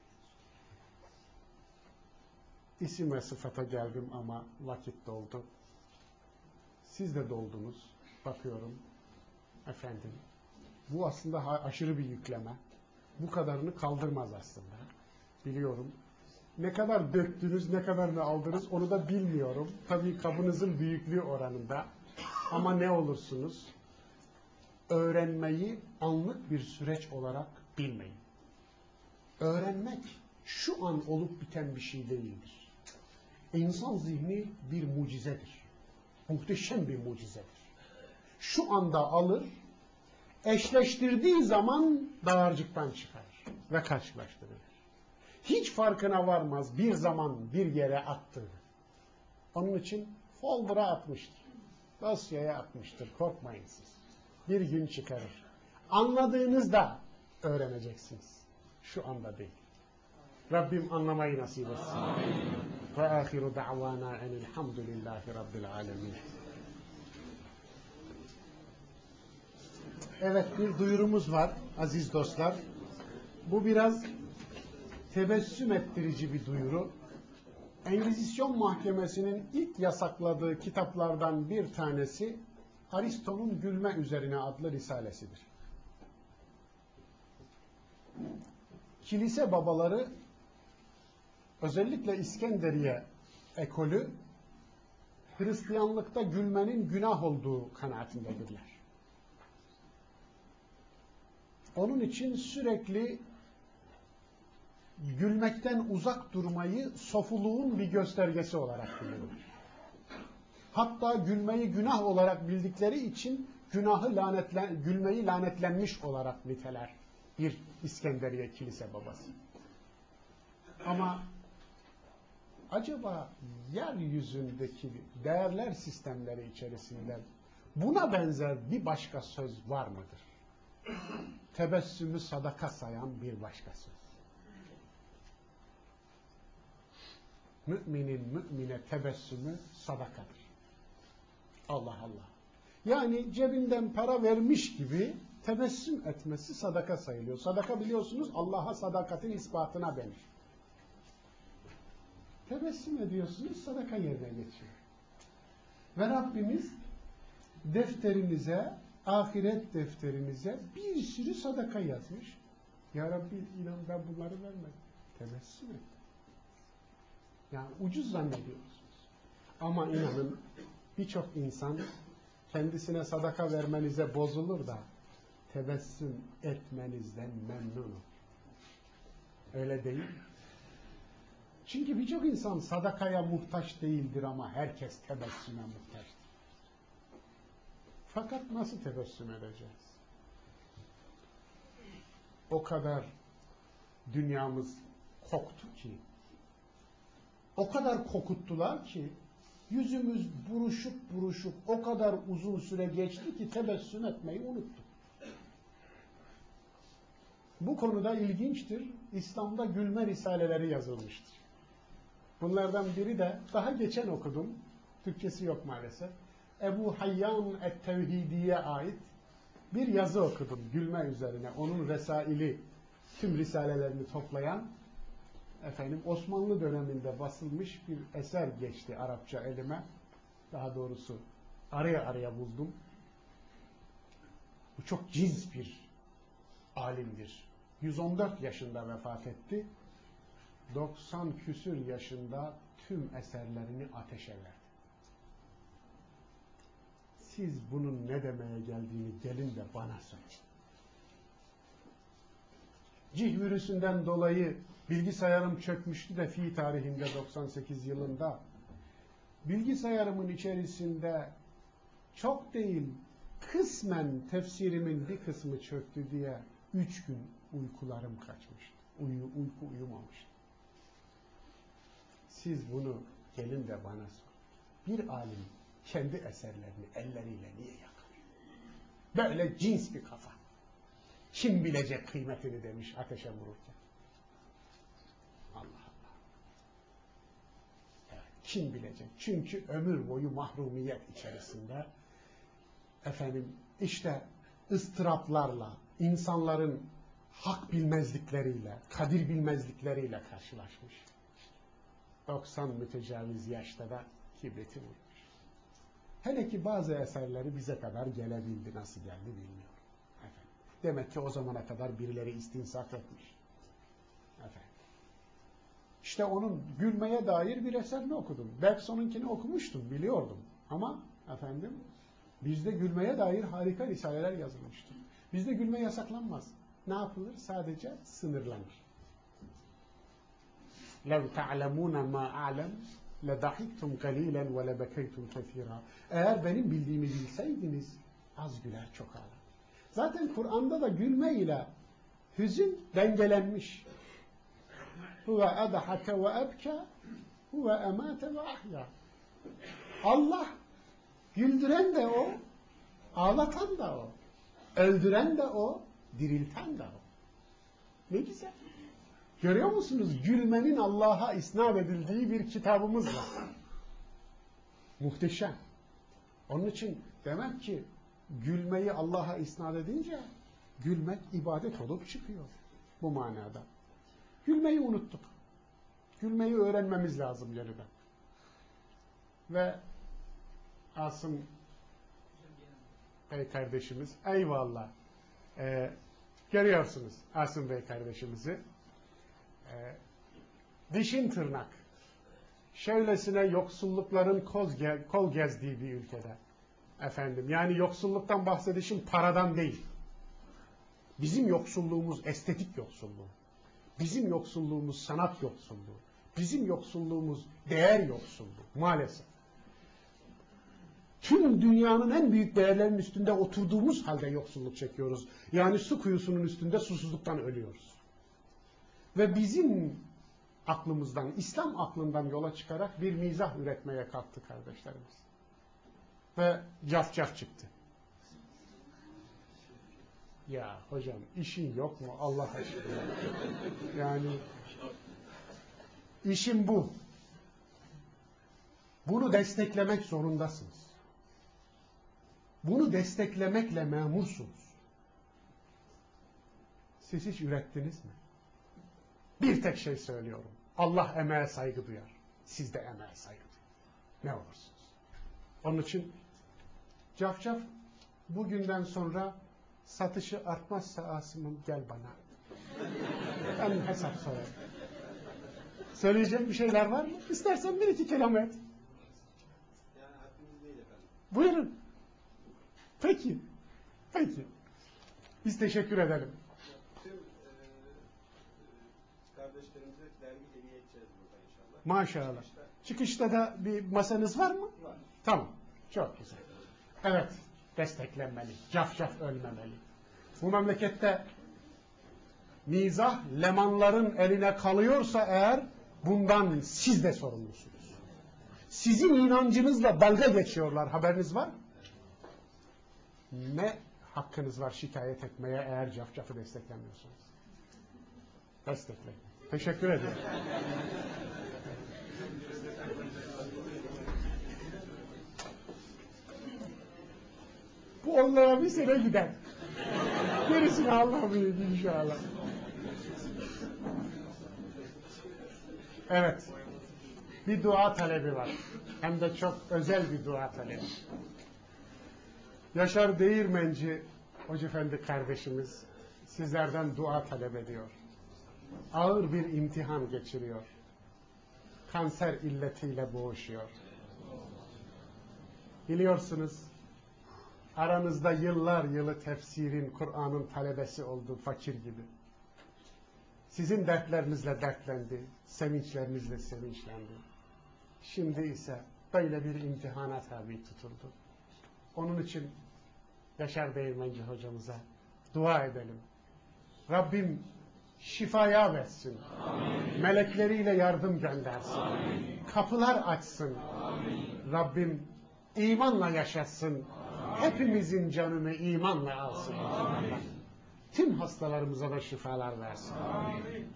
İsim ve sıfata geldim ama vakit doldu. Siz de doldunuz. Bakıyorum. Efendim. Bu aslında aşırı bir yükleme. Bu kadarını kaldırmaz aslında. Biliyorum. Ne kadar döktünüz, ne kadarını aldınız onu da bilmiyorum. Tabii kabınızın büyüklüğü oranında. Ama ne olursunuz öğrenmeyi anlık bir süreç olarak bilmeyin. Öğrenmek şu an olup biten bir şey değildir. İnsan zihni bir mucizedir. Muhteşem bir mucizedir. Şu anda alır, eşleştirdiği zaman dağarcıktan çıkarır ve karşılaştırır. Hiç farkına varmaz bir zaman bir yere attığını. Onun için folder'a atmıştır. Dosyaya atmıştır. Korkmayın siz. Bir gün çıkarır. Anladığınızda öğreneceksiniz. Şu anda değil. Rabbim anlamayı nasip etsin. Ve ahiru da'vana enilhamdülillahi rabbil alemin. Evet, bir duyurumuz var aziz dostlar. Bu biraz tebessüm ettirici bir duyuru. Engizisyon Mahkemesi'nin ilk yasakladığı kitaplardan bir tanesi Aristo'nun Gülme Üzerine adlı risalesidir. Kilise babaları özellikle İskenderiye ekolü Hristiyanlıkta gülmenin günah olduğu kanaatindedirler. Onun için sürekli gülmekten uzak durmayı sofuluğun bir göstergesi olarak bilirler. Hatta gülmeyi günah olarak bildikleri için günahı lanetlen, gülmeyi lanetlenmiş olarak niteler bir İskenderiye kilise babası. Ama acaba yeryüzündeki değerler sistemleri içerisinde buna benzer bir başka söz var mıdır? Tebessümü sadaka sayan bir başka söz. Müminin mümine tebessümü sadakadır. Allah Allah. Yani cebinden para vermiş gibi tebessüm etmesi sadaka sayılıyor. Sadaka biliyorsunuz Allah'a sadakatin ispatına denir. Tebessüm ediyorsunuz, sadaka yerine geçiyor. Ve Rabbimiz defterimize, ahiret defterimize bir sürü sadaka yazmış. Ya Rabbi inan ben bunları vermedim. Tebessüm et. Yani ucuz zannediyorsunuz. Ama inanın birçok insan kendisine sadaka vermenize bozulur da tebessüm etmenizden memnunum. Öyle değil mi? Çünkü birçok insan sadakaya muhtaç değildir ama herkes tebessüme muhtaçtır. Fakat nasıl tebessüm edeceğiz? O kadar dünyamız koktu ki, o kadar kokuttular ki, yüzümüz buruşuk buruşuk o kadar uzun süre geçti ki tebessüm etmeyi unuttuk. Bu konuda ilginçtir. İslam'da gülme risaleleri yazılmıştır. Bunlardan biri de daha geçen okudum. Türkçesi yok maalesef. Ebu Hayyan et-Tevhidi'ye ait bir yazı okudum gülme üzerine. Onun resaili, tüm risalelerini toplayan efendim Osmanlı döneminde basılmış bir eser geçti Arapça elime. Daha doğrusu araya araya buldum. Bu çok ciz bir alimdir. yüz on dört yaşında vefat etti. doksan küsür yaşında tüm eserlerini ateşe verdi. Siz bunun ne demeye geldiğini gelin de bana söyleyin. Cih virüsünden dolayı bilgisayarım çökmüştü de fi tarihinde doksan sekiz yılında bilgisayarımın içerisinde çok değil, kısmen tefsirimin bir kısmı çöktü diye üç gün uykularım kaçmıştı. Uyu, uyku uyumamıştı. Siz bunu gelin de bana sor. Bir alim kendi eserlerini elleriyle niye yakar? Böyle cins bir kafa. Kim bilecek kıymetini demiş ateşe vururken. Allah Allah. Evet, kim bilecek? Çünkü ömür boyu mahrumiyet içerisinde efendim işte ıstıraplarla, insanların hak bilmezlikleriyle, kadir bilmezlikleriyle karşılaşmış. doksan mütecaviz yaşta da kibriti vurmuş. Hele ki bazı eserleri bize kadar gelebildi, nasıl geldi bilmiyorum. Efendim. Demek ki o zamana kadar birileri istinsaf etmiş. Efendim. İşte onun gülmeye dair bir eserini okudum. Bergson'unkini okumuştum, biliyordum. Ama efendim bizde gülmeye dair harika risaleler yazılmıştır. Bizde gülme yasaklanmaz. Ne yapılır? Sadece sınırlanır. لَوْ تَعْلَمُونَ مَا أَعْلَمْ لَدَحِكْتُمْ قَلِيلًا وَلَبَكَيْتُمْ كَثِيرًا. Eğer benim bildiğimi bilseydiniz az güler çok ağlar. Zaten Kur'an'da da gülme ile hüzün dengelenmiş. هُوَ أَضَحَكَ وَأَبْكَى هُوَ أَمَاتَ وَأَحْيَا. Allah güldüren de o, ağlatan da o, öldüren de o, dirilten de o. Ne güzel. Görüyor musunuz? Gülmenin Allah'a isnat edildiği bir kitabımız var. Muhteşem. Onun için demek ki gülmeyi Allah'a isnat edince gülmek ibadet olup çıkıyor bu manada. Gülmeyi unuttuk. Gülmeyi öğrenmemiz lazım yeniden. Ve Asım Bey kardeşimiz, eyvallah. Ee, görüyorsunuz Asım Bey kardeşimizi. Ee, dişin tırnak. Şöylesine yoksullukların kol, ge kol gezdiği bir ülkede. Efendim, yani yoksulluktan bahsedişim paradan değil. Bizim yoksulluğumuz estetik yoksulluğu. Bizim yoksulluğumuz sanat yoksulluğu. Bizim yoksulluğumuz değer yoksulluğu. Maalesef. Tüm dünyanın en büyük değerlerinin üstünde oturduğumuz halde yoksulluk çekiyoruz. Yani su kuyusunun üstünde susuzluktan ölüyoruz. Ve bizim aklımızdan, İslam aklından yola çıkarak bir mizah üretmeye kalktı kardeşlerimiz. Ve caf caf çıktı. Ya hocam işin yok mu Allah aşkına? Yani işin bu. Bunu desteklemek zorundasınız. Bunu desteklemekle memursunuz. Siz hiç ürettiniz mi? Bir tek şey söylüyorum. Allah emeğe saygı duyar. Siz de emeğe saygı duyun. Ne olursunuz. Onun için cafcaf bugünden sonra satışı artmazsa Asım'ım gel bana. Ben hesap sorarım. Söyleyeceğim bir şeyler var mı? İstersen bir iki kelam et. Yani hakkımız değil efendim. Buyurun. Peki. Peki. Biz teşekkür edelim. Tüm e, kardeşlerimize dergi hediye edeceğiz burada inşallah. Maşallah. Çıkışta. Çıkışta da bir masanız var mı? Var. Tamam. Çok güzel. Evet. Desteklenmeli. Caf caf ölmemeli. Bu memlekette mizah lemanların eline kalıyorsa eğer bundan siz de sorumlusunuz. Sizin inancınızla dalga geçiyorlar. Haberiniz var mı? Ne hakkınız var şikayet etmeye eğer cafcafı desteklemiyorsunuz? Destekleyin. Teşekkür ederim. Bu onlara bir sene gider. Gerisini Allah bilir inşallah. Evet. Bir dua talebi var. Hem de çok özel bir dua talebi. Yaşar Değirmenci Hoca Efendi kardeşimiz sizlerden dua talep ediyor. Ağır bir imtihan geçiriyor. Kanser illetiyle boğuşuyor. Biliyorsunuz aranızda yıllar yılı tefsirin, Kur'an'ın talebesi oldu fakir gibi. Sizin dertlerinizle dertlendi, sevinçlerinizle sevinçlendi. Şimdi ise böyle bir imtihana tabi tutuldu. Onun için Yaşar Değirmenci hocamıza dua edelim. Rabbim şifaya versin. Amin. Melekleriyle yardım göndersin. Amin. Kapılar açsın. Amin. Rabbim imanla yaşasın. Amin. Hepimizin canını imanla alsın. Amin. Tüm hastalarımıza da şifalar versin. Amin.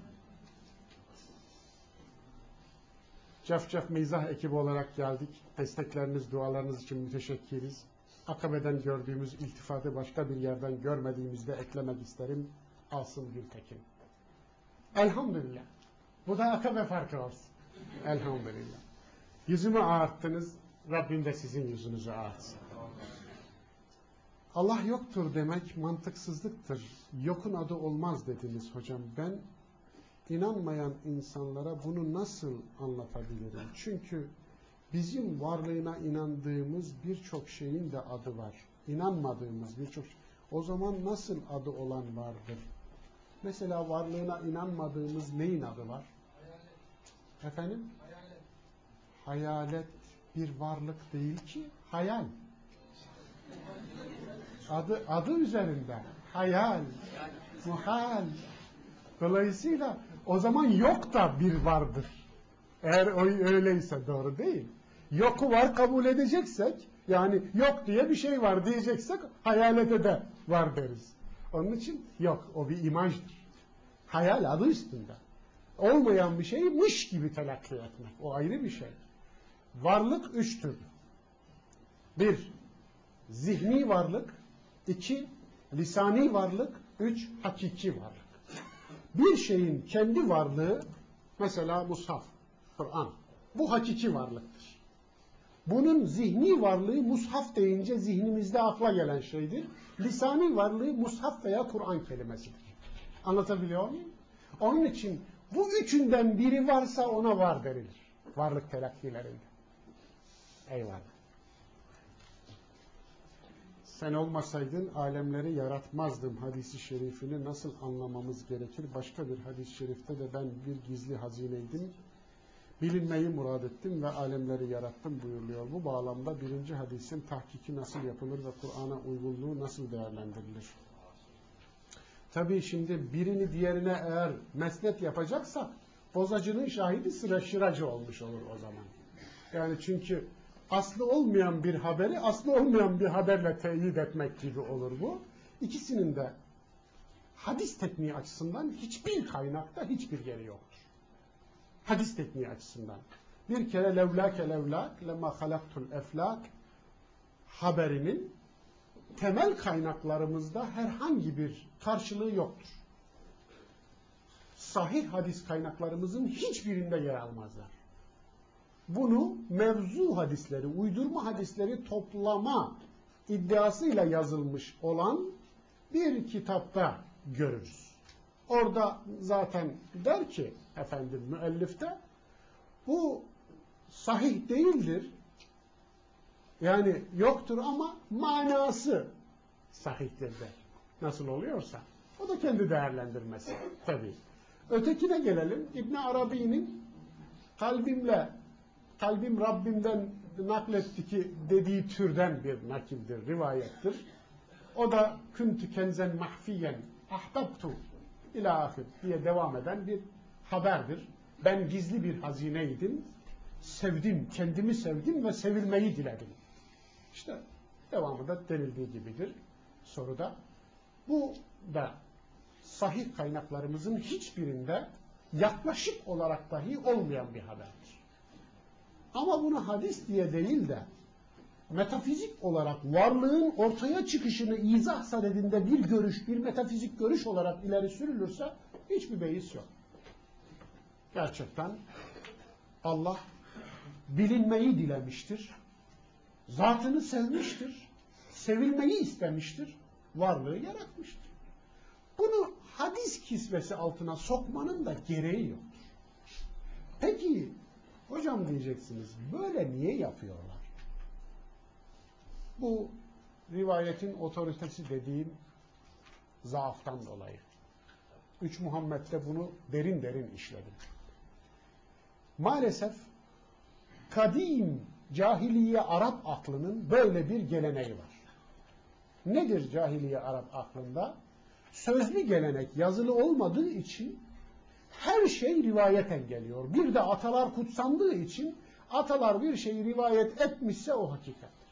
Cafcaf Mizah ekibi olarak geldik. Destekleriniz, dualarınız için müteşekkiriz. Akabe'den gördüğümüz iltifatı başka bir yerden görmediğimizde eklemek isterim. Asım Gültekin. Elhamdülillah. Bu da Akabe farkı olsun. Elhamdülillah. Yüzümü ağarttınız. Rabbim de sizin yüzünüzü ağartsın. Allah yoktur demek mantıksızlıktır. Yokun adı olmaz dediniz hocam. Ben inanmayan insanlara bunu nasıl anlatabilirim? Çünkü bizim varlığına inandığımız birçok şeyin de adı var. İnanmadığımız birçok şey. O zaman nasıl adı olan vardır? Mesela varlığına inanmadığımız neyin adı var? Hayalet. Efendim? Hayalet. Hayalet bir varlık değil ki, hayal. Adı, adı üzerinde. Hayal. Muhal. Dolayısıyla o zaman yok da bir vardır. Eğer öyleyse doğru değil. Yoku var kabul edeceksek, yani yok diye bir şey var diyeceksek hayalete de var deriz. Onun için yok, o bir imajdır. Hayal adı üstünde. Olmayan bir şeyi mış gibi telakki etmek. O ayrı bir şey. Varlık üç tür. Bir, zihni varlık. İki, lisani varlık. Üç, hakiki varlık. Bir şeyin kendi varlığı, mesela mushaf, Kur'an. Bu hakiki varlıktır. Bunun zihni varlığı mushaf deyince zihnimizde akla gelen şeydir. Lisani varlığı mushaf veya Kur'an kelimesidir. Anlatabiliyor muyum? Onun için bu üçünden biri varsa ona var denilir. Varlık telakkilerinde. Eyvallah. Sen olmasaydın alemleri yaratmazdım hadisi şerifini nasıl anlamamız gerekir? Başka bir hadis-i şerifte de ben bir gizli hazineydim. Bilinmeyi murad ettim ve alemleri yarattım buyuruluyor. Bu bağlamda birinci hadisin tahkiki nasıl yapılır ve Kur'an'a uygunluğu nasıl değerlendirilir? Tabii şimdi birini diğerine eğer mesnet yapacaksak bozacının şahidi sıra şıracı olmuş olur o zaman. Yani çünkü aslı olmayan bir haberi aslı olmayan bir haberle teyit etmek gibi olur bu. İkisinin de hadis tekniği açısından hiçbir kaynakta hiçbir yeri yoktur. Hadis tekniği açısından. Bir kere levlâke levlâk lemâ halaktul eflâk haberinin temel kaynaklarımızda herhangi bir karşılığı yoktur. Sahih hadis kaynaklarımızın hiçbirinde yer almazlar. Bunu mevzu hadisleri, uydurma hadisleri toplama iddiasıyla yazılmış olan bir kitapta görürüz. Orada zaten der ki efendim müellifte bu sahih değildir. Yani yoktur ama manası sahihtir der. Nasıl oluyorsa. O da kendi değerlendirmesi tabii. Ötekine gelelim. İbn Arabi'nin kalbimle kalbim Rabbimden nakletti ki dediği türden bir nakildir, rivayettir. O da küntü kenzen mahfiyen ahbabtu ila ahir diye devam eden bir haberdir. Ben gizli bir hazineydim, sevdim, kendimi sevdim ve sevilmeyi diledim. İşte devamı da denildiği gibidir soruda. Bu da sahih kaynaklarımızın hiçbirinde yaklaşık olarak dahi olmayan bir haberdir. Ama bunu hadis diye değil de metafizik olarak varlığın ortaya çıkışını izah sadedinde bir görüş, bir metafizik görüş olarak ileri sürülürse hiçbir beis yok. Gerçekten Allah bilinmeyi dilemiştir. Zatını sevmiştir. Sevilmeyi istemiştir. Varlığı yaratmıştır. Bunu hadis kisvesi altına sokmanın da gereği yoktur. Peki hocam diyeceksiniz, böyle niye yapıyorlar? Bu rivayetin otoritesi dediğim zaaftan dolayı. Üç Muhammed'de bunu derin derin işledim. Maalesef kadim cahiliye Arap aklının böyle bir geleneği var. Nedir cahiliye Arap aklında? Sözlü gelenek yazılı olmadığı için her şey rivayeten geliyor. Bir de atalar kutsandığı için atalar bir şeyi rivayet etmişse o hakikattir.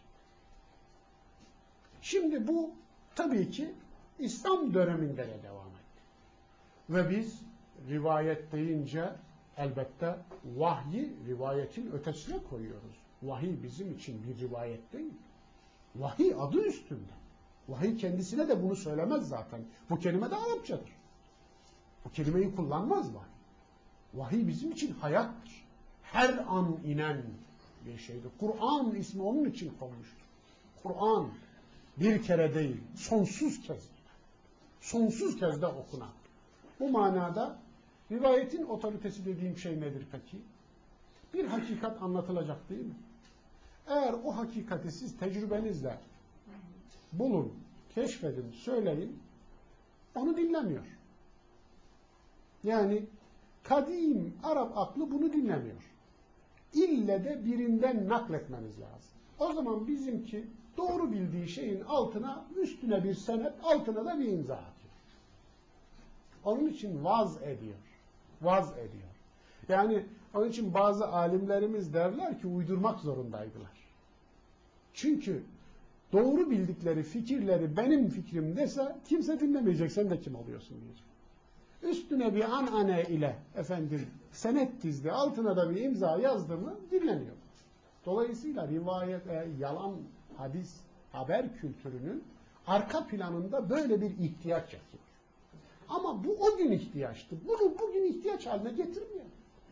Şimdi bu tabii ki İslam döneminde de devam etti. Ve biz rivayet deyince elbette vahyi rivayetin ötesine koyuyoruz. Vahiy bizim için bir rivayet değil. Vahiy adı üstünde. Vahiy kendisine de bunu söylemez zaten. Bu kelime de Arapçadır. Bu kelimeyi kullanmaz vahiy. Vahiy bizim için hayattır. Her an inen bir şeydir. Kur'an ismi onun için konmuştur. Kur'an bir kere değil, sonsuz kez. Sonsuz kez de okunan. Bu manada rivayetin otoritesi dediğim şey nedir peki? Bir hakikat anlatılacak değil mi? Eğer o hakikati siz tecrübenizle bulun, keşfedin, söyleyin, onu dinlemiyor. Yani kadim Arap aklı bunu dinlemiyor. İlle de birinden nakletmeniz lazım. O zaman bizimki doğru bildiği şeyin altına, üstüne bir senet, altına da bir imza atıyor. Onun için vaz ediyor. Vaz ediyor. Yani onun için bazı alimlerimiz derler ki uydurmak zorundaydılar. Çünkü doğru bildikleri fikirleri benim fikrim dese kimse dinlemeyecek, sen de kim oluyorsun diyecek. Üstüne bir anane ile efendim senet dizdi, altına da bir imza yazdı mı dinleniyor. Dolayısıyla rivayet, e, yalan, hadis, haber kültürünün arka planında böyle bir ihtiyaç yatıyor. Ama bu o gün ihtiyaçtı. Bunu bugün ihtiyaç haline getirmeyelim.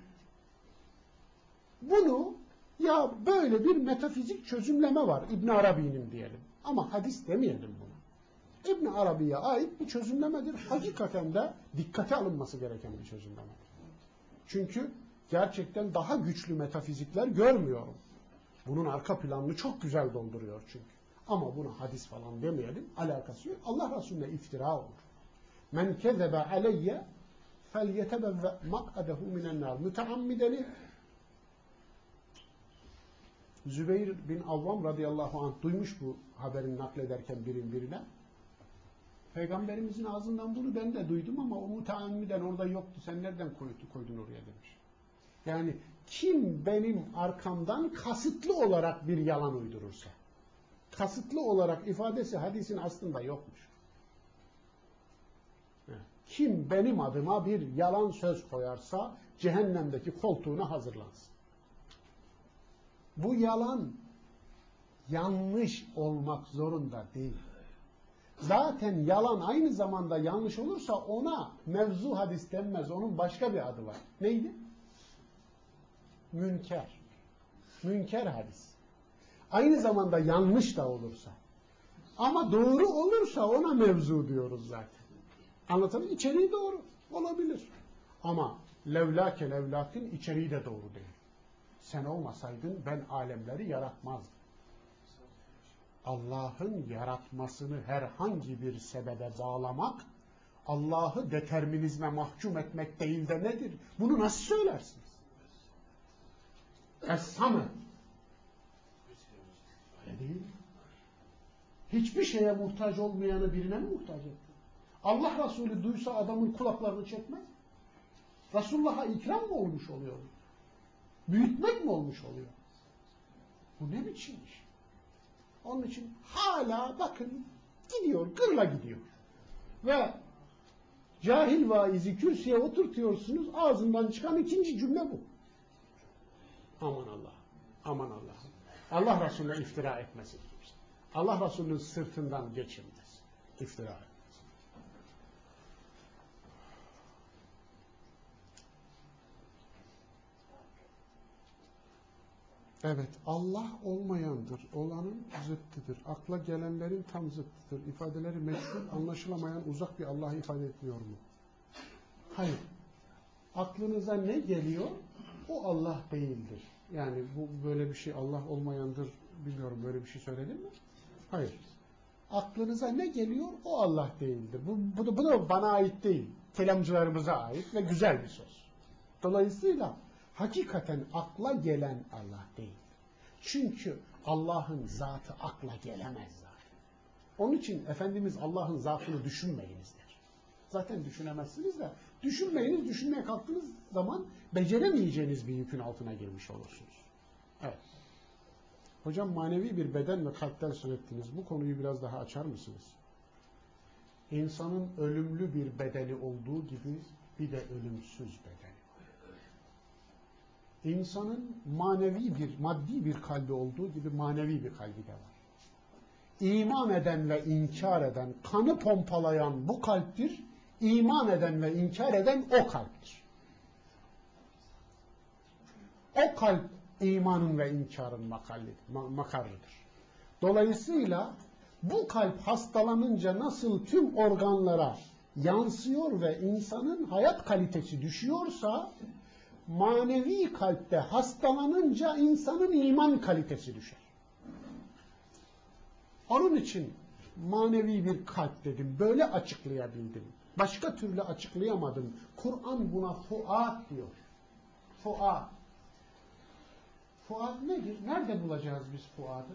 Bunu ya böyle bir metafizik çözümleme var İbn Arabi'nin diyelim. Ama hadis demeyelim buna. İbn Arabi'ye ait bir çözümlemedir. Hakikaten de dikkate alınması gereken bir çözümlemedir. Çünkü gerçekten daha güçlü metafizikler görmüyorum. Bunun arka planını çok güzel dolduruyor çünkü. Ama buna hadis falan demeyelim. Alakası yok. Allah Resulüne iftira olur. Men kezebe aleyye felyetebevve mak'adehu minennâr. Müteammideni Zübeyir bin Avvam radıyallahu anh duymuş bu haberini naklederken birin birine. Peygamberimizin ağzından bunu ben de duydum ama o müteammiden orada yoktu. Sen nereden koydun, koydun oraya demiş. Yani kim benim arkamdan kasıtlı olarak bir yalan uydurursa, kasıtlı olarak ifadesi hadisin aslında yokmuş. Kim benim adıma bir yalan söz koyarsa cehennemdeki koltuğuna hazırlansın. Bu yalan yanlış olmak zorunda değil. Zaten yalan aynı zamanda yanlış olursa ona mevzu hadis denmez. Onun başka bir adı var. Neydi? Münker. Münker hadis. Aynı zamanda yanlış da olursa. Ama doğru olursa ona mevzu diyoruz zaten. Anlatalım. İçeriği doğru. Olabilir. Ama levlake levlakin içeriği de doğru değil. Sen olmasaydın ben alemleri yaratmazdım. Allah'ın yaratmasını herhangi bir sebebe bağlamak, Allah'ı determinizme mahkum etmek değil de nedir? Bunu nasıl söylersiniz? Es-Samet. Öyle değil. Hiçbir şeye muhtaç olmayanı birine mi muhtaç etti? Allah Resulü duysa adamın kulaklarını çekmez. Resulullah'a ikram mı olmuş oluyor? Büyütmek mi olmuş oluyor? Bu ne biçim iş? Onun için hala bakın gidiyor, gırla gidiyor. Ve cahil vaizi kürsüye oturtuyorsunuz, ağzından çıkan ikinci cümle bu. Aman Allah, aman Allah. Allah Resulüne iftira etmesin kimse. Allah Resulü'nün sırtından geçilmez. İftira etmez. Evet, Allah olmayandır, olanın zıttıdır. Akla gelenlerin tam zıttıdır. İfadeleri meçhul, anlaşılamayan uzak bir Allah'ı ifade etmiyor mu? Hayır. Aklınıza ne geliyor? O Allah değildir. Yani bu böyle bir şey Allah olmayandır, bilmiyorum böyle bir şey söyledim mi? Hayır. Aklınıza ne geliyor? O Allah değildir. Bu, bu, da, bu da bana ait değil. Kelamcılarımıza ait ve güzel bir söz. Dolayısıyla hakikaten akla gelen Allah değil. Çünkü Allah'ın zatı akla gelemez zaten. Onun için Efendimiz Allah'ın zatını düşünmeyiniz der. Zaten düşünemezsiniz de düşünmeyiniz, düşünmeye kalktığınız zaman beceremeyeceğiniz bir yükün altına girmiş olursunuz. Evet. Hocam manevi bir beden ve kalpten söz ettiniz. Bu konuyu biraz daha açar mısınız? İnsanın ölümlü bir bedeni olduğu gibi bir de ölümsüz bedeni var. İnsanın manevi bir, maddi bir kalbi olduğu gibi manevi bir kalbi de var. İman eden ve inkar eden, kanı pompalayan bu kalptir. İman eden ve inkar eden o kalptir. O kalp imanın ve inkarın makarıdır. Dolayısıyla bu kalp hastalanınca nasıl tüm organlara yansıyor ve insanın hayat kalitesi düşüyorsa, manevi kalpte hastalanınca insanın iman kalitesi düşer. Onun için manevi bir kalp dedim, böyle açıklayabildim. Başka türlü açıklayamadım. Kur'an buna fuat diyor. Fuat. Fuat nedir? Nerede bulacağız biz fuadı?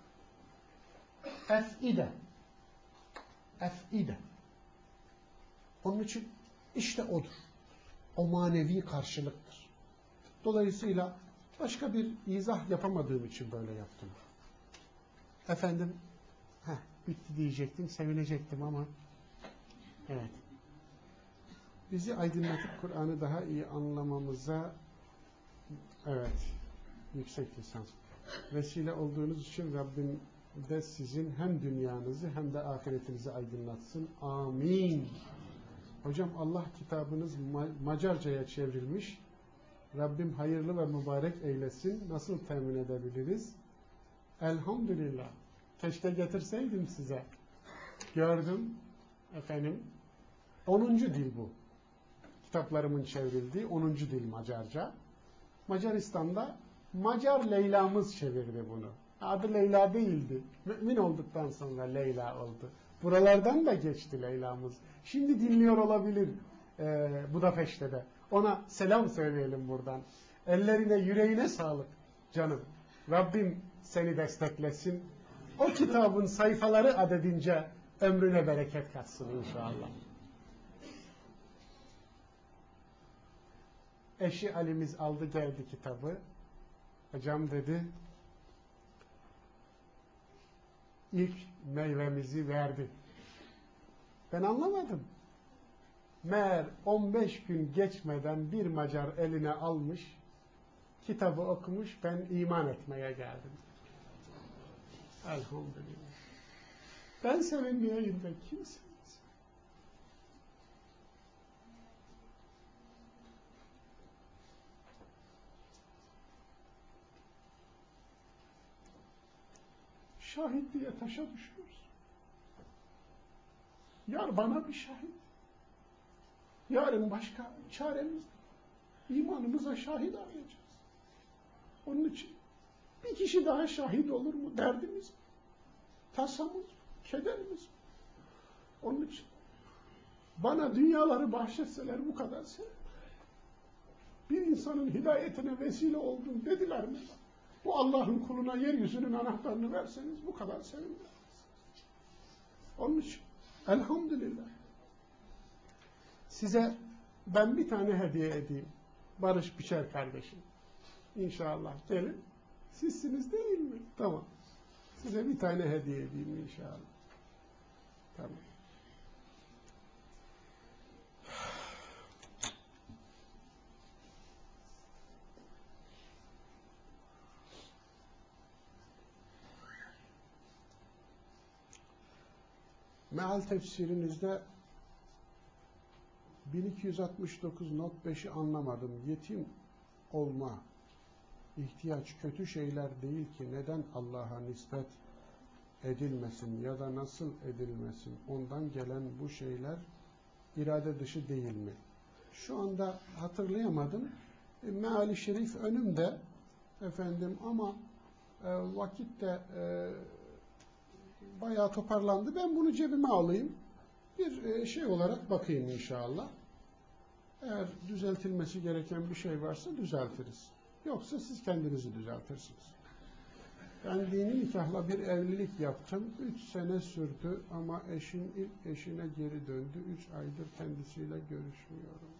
Ef'ide. Ef'ide. Onun için işte odur. O manevi karşılıktır. Dolayısıyla başka bir izah yapamadığım için böyle yaptım. Efendim, heh, bitti diyecektim, sevinecektim ama evet. Bizi aydınlatıp Kur'an'ı daha iyi anlamamıza evet, yüksek lisans vesile olduğunuz için Rabbim de sizin hem dünyanızı hem de ahiretinizi aydınlatsın. Amin. Hocam Allah kitabınız Macarca'ya çevrilmiş. Rabbim hayırlı ve mübarek eylesin. Nasıl temin edebiliriz? Elhamdülillah. Keşke getirseydim size. Gördüm efendim. Onuncu dil bu. Kitaplarımın çevrildiği onuncu dil Macarca. Macaristan'da Macar Leyla'mız çevirdi bunu. Adı Leyla değildi. Mümin olduktan sonra Leyla oldu. Buralardan da geçti Leyla'mız. Şimdi dinliyor olabilir e, Budapeşte'de de. Ona selam söyleyelim buradan. Ellerine, yüreğine sağlık canım. Rabbim seni desteklesin. O kitabın sayfaları adedince ömrüne bereket katsın inşallah. Eşi Ali'miz aldı geldi kitabı. Hocam dedi, ilk meyvemizi verdi. Ben anlamadım. Meğer on beş gün geçmeden bir Macar eline almış, kitabı okumuş, ben iman etmeye geldim. Elhamdülillah. Ben sevinmeyeyim de kimse. Şahit diye taşa düşüyoruz. Yar bana bir şahit. Yarın başka çaremiz yok. İmanımıza şahit arayacağız. Onun için bir kişi daha şahit olur mu? Derdimiz mi? Tasamız mı? Kederimiz mi? Onun için bana dünyaları bahşetseler bu kadar sevmem. Bir insanın hidayetine vesile oldum dediler mi? Bu Allah'ın kuluna yeryüzünün anahtarını verseniz bu kadar sevinmez. Onun için elhamdülillah. Size ben bir tane hediye edeyim. Barış Biçer kardeşim. İnşallah gelin. Sizsiniz değil mi? Tamam. Size bir tane hediye edeyim inşallah. Tamam. Meal tefsirinizde bin iki yüz altmış dokuz not beşi anlamadım. Yetim olma, ihtiyaç kötü şeyler değil ki neden Allah'a nispet edilmesin ya da nasıl edilmesin? Ondan gelen bu şeyler irade dışı değil mi? Şu anda hatırlayamadım. E, Meali şerif önümde efendim ama e, vakit de e, bayağı toparlandı. Ben bunu cebime alayım. Bir şey olarak bakayım inşallah. Eğer düzeltilmesi gereken bir şey varsa düzeltiriz. Yoksa siz kendinizi düzeltirsiniz. Ben dini nikahla bir evlilik yaptım. Üç sene sürdü ama eşim ilk eşine geri döndü. Üç aydır kendisiyle görüşmüyorum.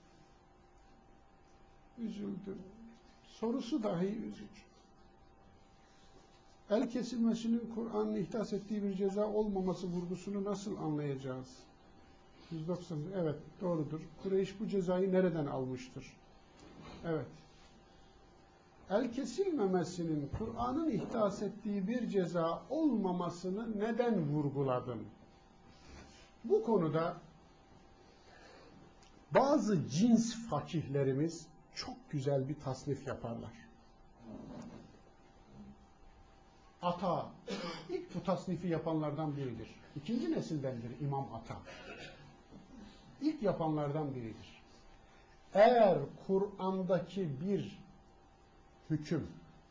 Üzüldüm. Sorusu dahi üzücü. El kesilmesinin Kur'an'ın ihdas ettiği bir ceza olmaması vurgusunu nasıl anlayacağız? yüz doksan. Evet, doğrudur. Kureyş bu cezayı nereden almıştır? Evet. El kesilmemesinin Kur'an'ın ihdas ettiği bir ceza olmamasını neden vurguladın? Bu konuda bazı cins fakihlerimiz çok güzel bir tasnif yaparlar. Ata, ilk bu tasnifi yapanlardan biridir. İkinci nesildendir İmam Ata. İlk yapanlardan biridir. Eğer Kur'an'daki bir hüküm,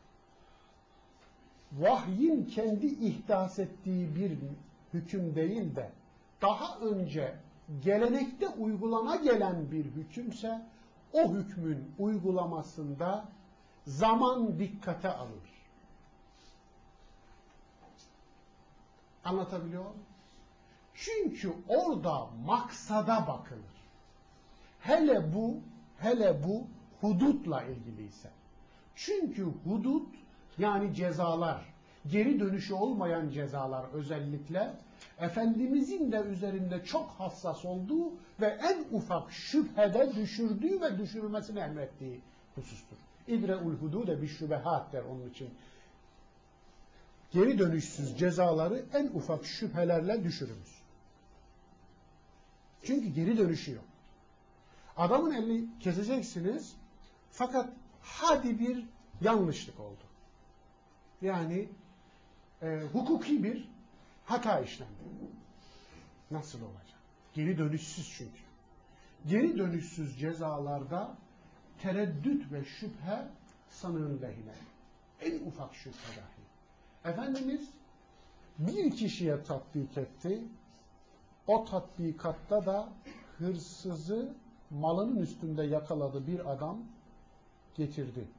vahyin kendi ihdas ettiği bir hüküm değil de daha önce gelenekte uygulana gelen bir hükümse o hükmün uygulamasında zaman dikkate alınır. Anlatabiliyor muyum? Çünkü orada maksada bakılır. Hele bu, hele bu hudutla ilgiliyse. Çünkü hudut yani cezalar, geri dönüşü olmayan cezalar özellikle Efendimizin de üzerinde çok hassas olduğu ve en ufak şüphede düşürdüğü ve düşürülmesini emrettiği husustur. İdre'ul hudude bir şübehat der onun için. Geri dönüşsüz cezaları en ufak şüphelerle düşürünüz. Çünkü geri dönüşü yok. Adamın elini keseceksiniz fakat hadi bir yanlışlık oldu. Yani e, hukuki bir hata işlendi. Nasıl olacak? Geri dönüşsüz çünkü. Geri dönüşsüz cezalarda tereddüt ve şüphe sanığın lehine. En ufak şüphe dahi. Efendimiz bir kişiye tatbik etti. O tatbikatta da hırsızı malının üstünde yakaladı bir adam getirdi.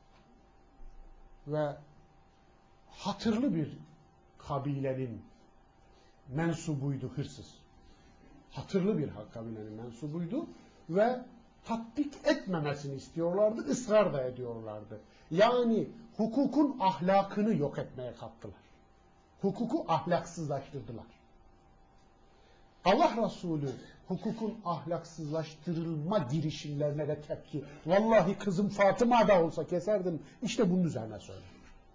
Ve hatırlı bir kabilenin mensubuydu hırsız. Hatırlı bir kabilenin mensubuydu ve tatbik etmemesini istiyorlardı, ısrar da ediyorlardı. Yani hukukun ahlakını yok etmeye kalktılar. Hukuku ahlaksızlaştırdılar. Allah Resulü hukukun ahlaksızlaştırılma girişimlerine de tepki. Vallahi kızım Fatıma da olsa keserdim. İşte bunun üzerine söyler.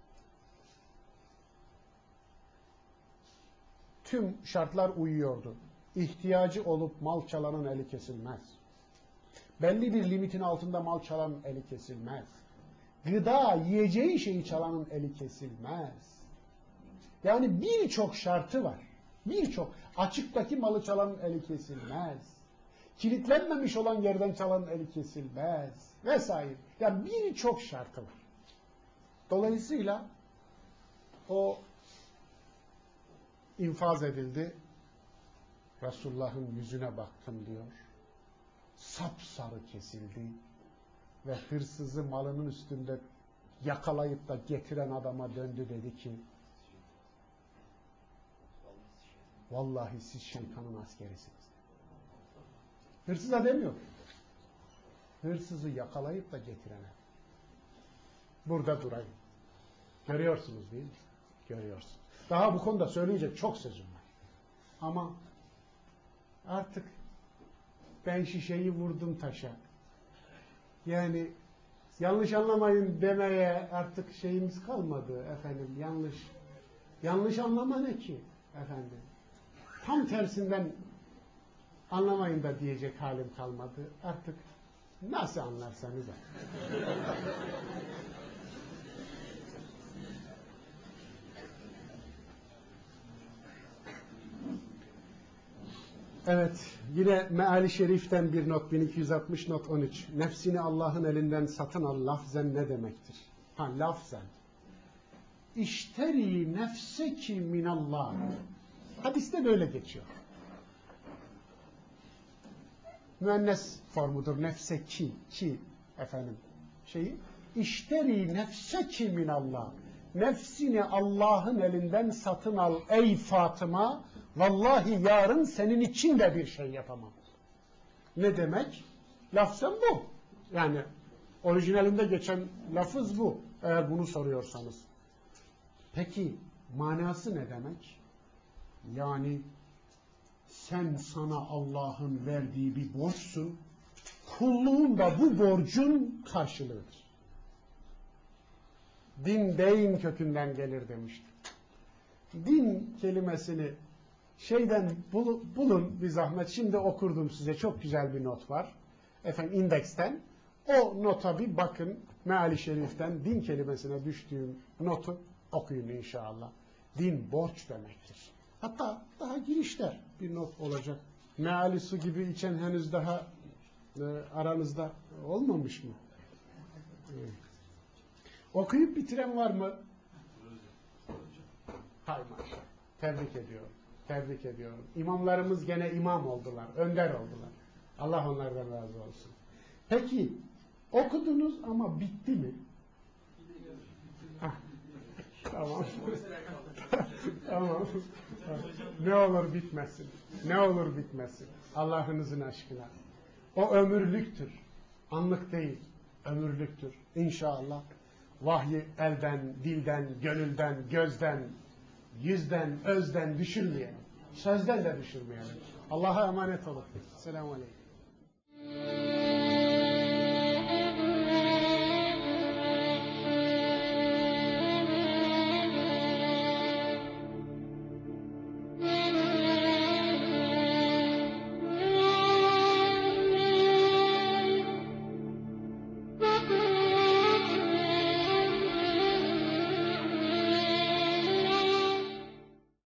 Tüm şartlar uyuyordu. İhtiyacı olup mal çalanın eli kesilmez. Belli bir limitin altında mal çalanın eli kesilmez. Gıda, yiyeceği şeyi çalanın eli kesilmez. Yani birçok şartı var. Birçok. Açıktaki malı çalanın eli kesilmez. Kilitlenmemiş olan yerden çalanın eli kesilmez. Vesaire. Yani birçok şartı var. Dolayısıyla o infaz edildi. Resulullah'ın yüzüne baktım diyor. Sapsarı kesildi. Ve hırsızı malının üstünde yakalayıp da getiren adama döndü dedi ki vallahi siz şeytanın askerisiniz. Hırsıza demiyor. Hırsızı yakalayıp da getirene. Burada durayım. Görüyorsunuz değil mi? Görüyorsunuz. Daha bu konuda söyleyecek çok sözüm var. Ama artık ben şişeyi vurdum taşa. Yani yanlış anlamayın demeye artık şeyimiz kalmadı efendim. Yanlış yanlış anlama ne ki efendim? Tam tersinden anlamayın da diyecek halim kalmadı. Artık nasıl anlarsanız. Evet, yine Meali Şerif'ten bir not, bin iki yüz altmış not on üç. Nefsini Allah'ın elinden satın al, lafzen ne demektir? Ha, lafzen. İşteri nefseki minallah. Hadiste böyle geçiyor. Müennes formudur, nefseki, ki efendim şeyi. İşteri nefseki minallah. nefsini Allah'ın elinden satın al ey Fatıma, vallahi yarın senin için de bir şey yapamam. Ne demek? Lafzen bu. Yani orijinalinde geçen lafız bu, eğer bunu soruyorsanız. Peki manası ne demek? Yani sen sana Allah'ın verdiği bir borçsun, kulluğun da bu borcun karşılığıdır. Din deyin kökünden gelir demiştim. Din kelimesini şeyden bul, bulun bir zahmet. Şimdi okurdum size, çok güzel bir not var. Efendim indeksten. O nota bir bakın. Meali Şerif'ten din kelimesine düştüğüm notu okuyun inşallah. Din borç demektir. Hatta daha girişler bir not olacak. Meali su gibi içen henüz daha e, aranızda olmamış mı? Evet. Okuyup bitiren var mı? Hay maşallah. Tebrik ediyorum. Tebrik ediyorum. İmamlarımız gene imam oldular. Önder oldular. Allah onlardan razı olsun. Peki okudunuz ama bitti mi? Hah. Tamam. Tamam. Ne olur bitmesin. Ne olur bitmesin. Allah'ınızın aşkına. O ömürlüktür. Anlık değil. Ömürlüktür. İnşallah. Vahyi elden, dilden, gönülden, gözden, yüzden, özden düşürmeyelim. Sözden de düşürmeyelim. Allah'a emanet olun. Selamun Aleyküm.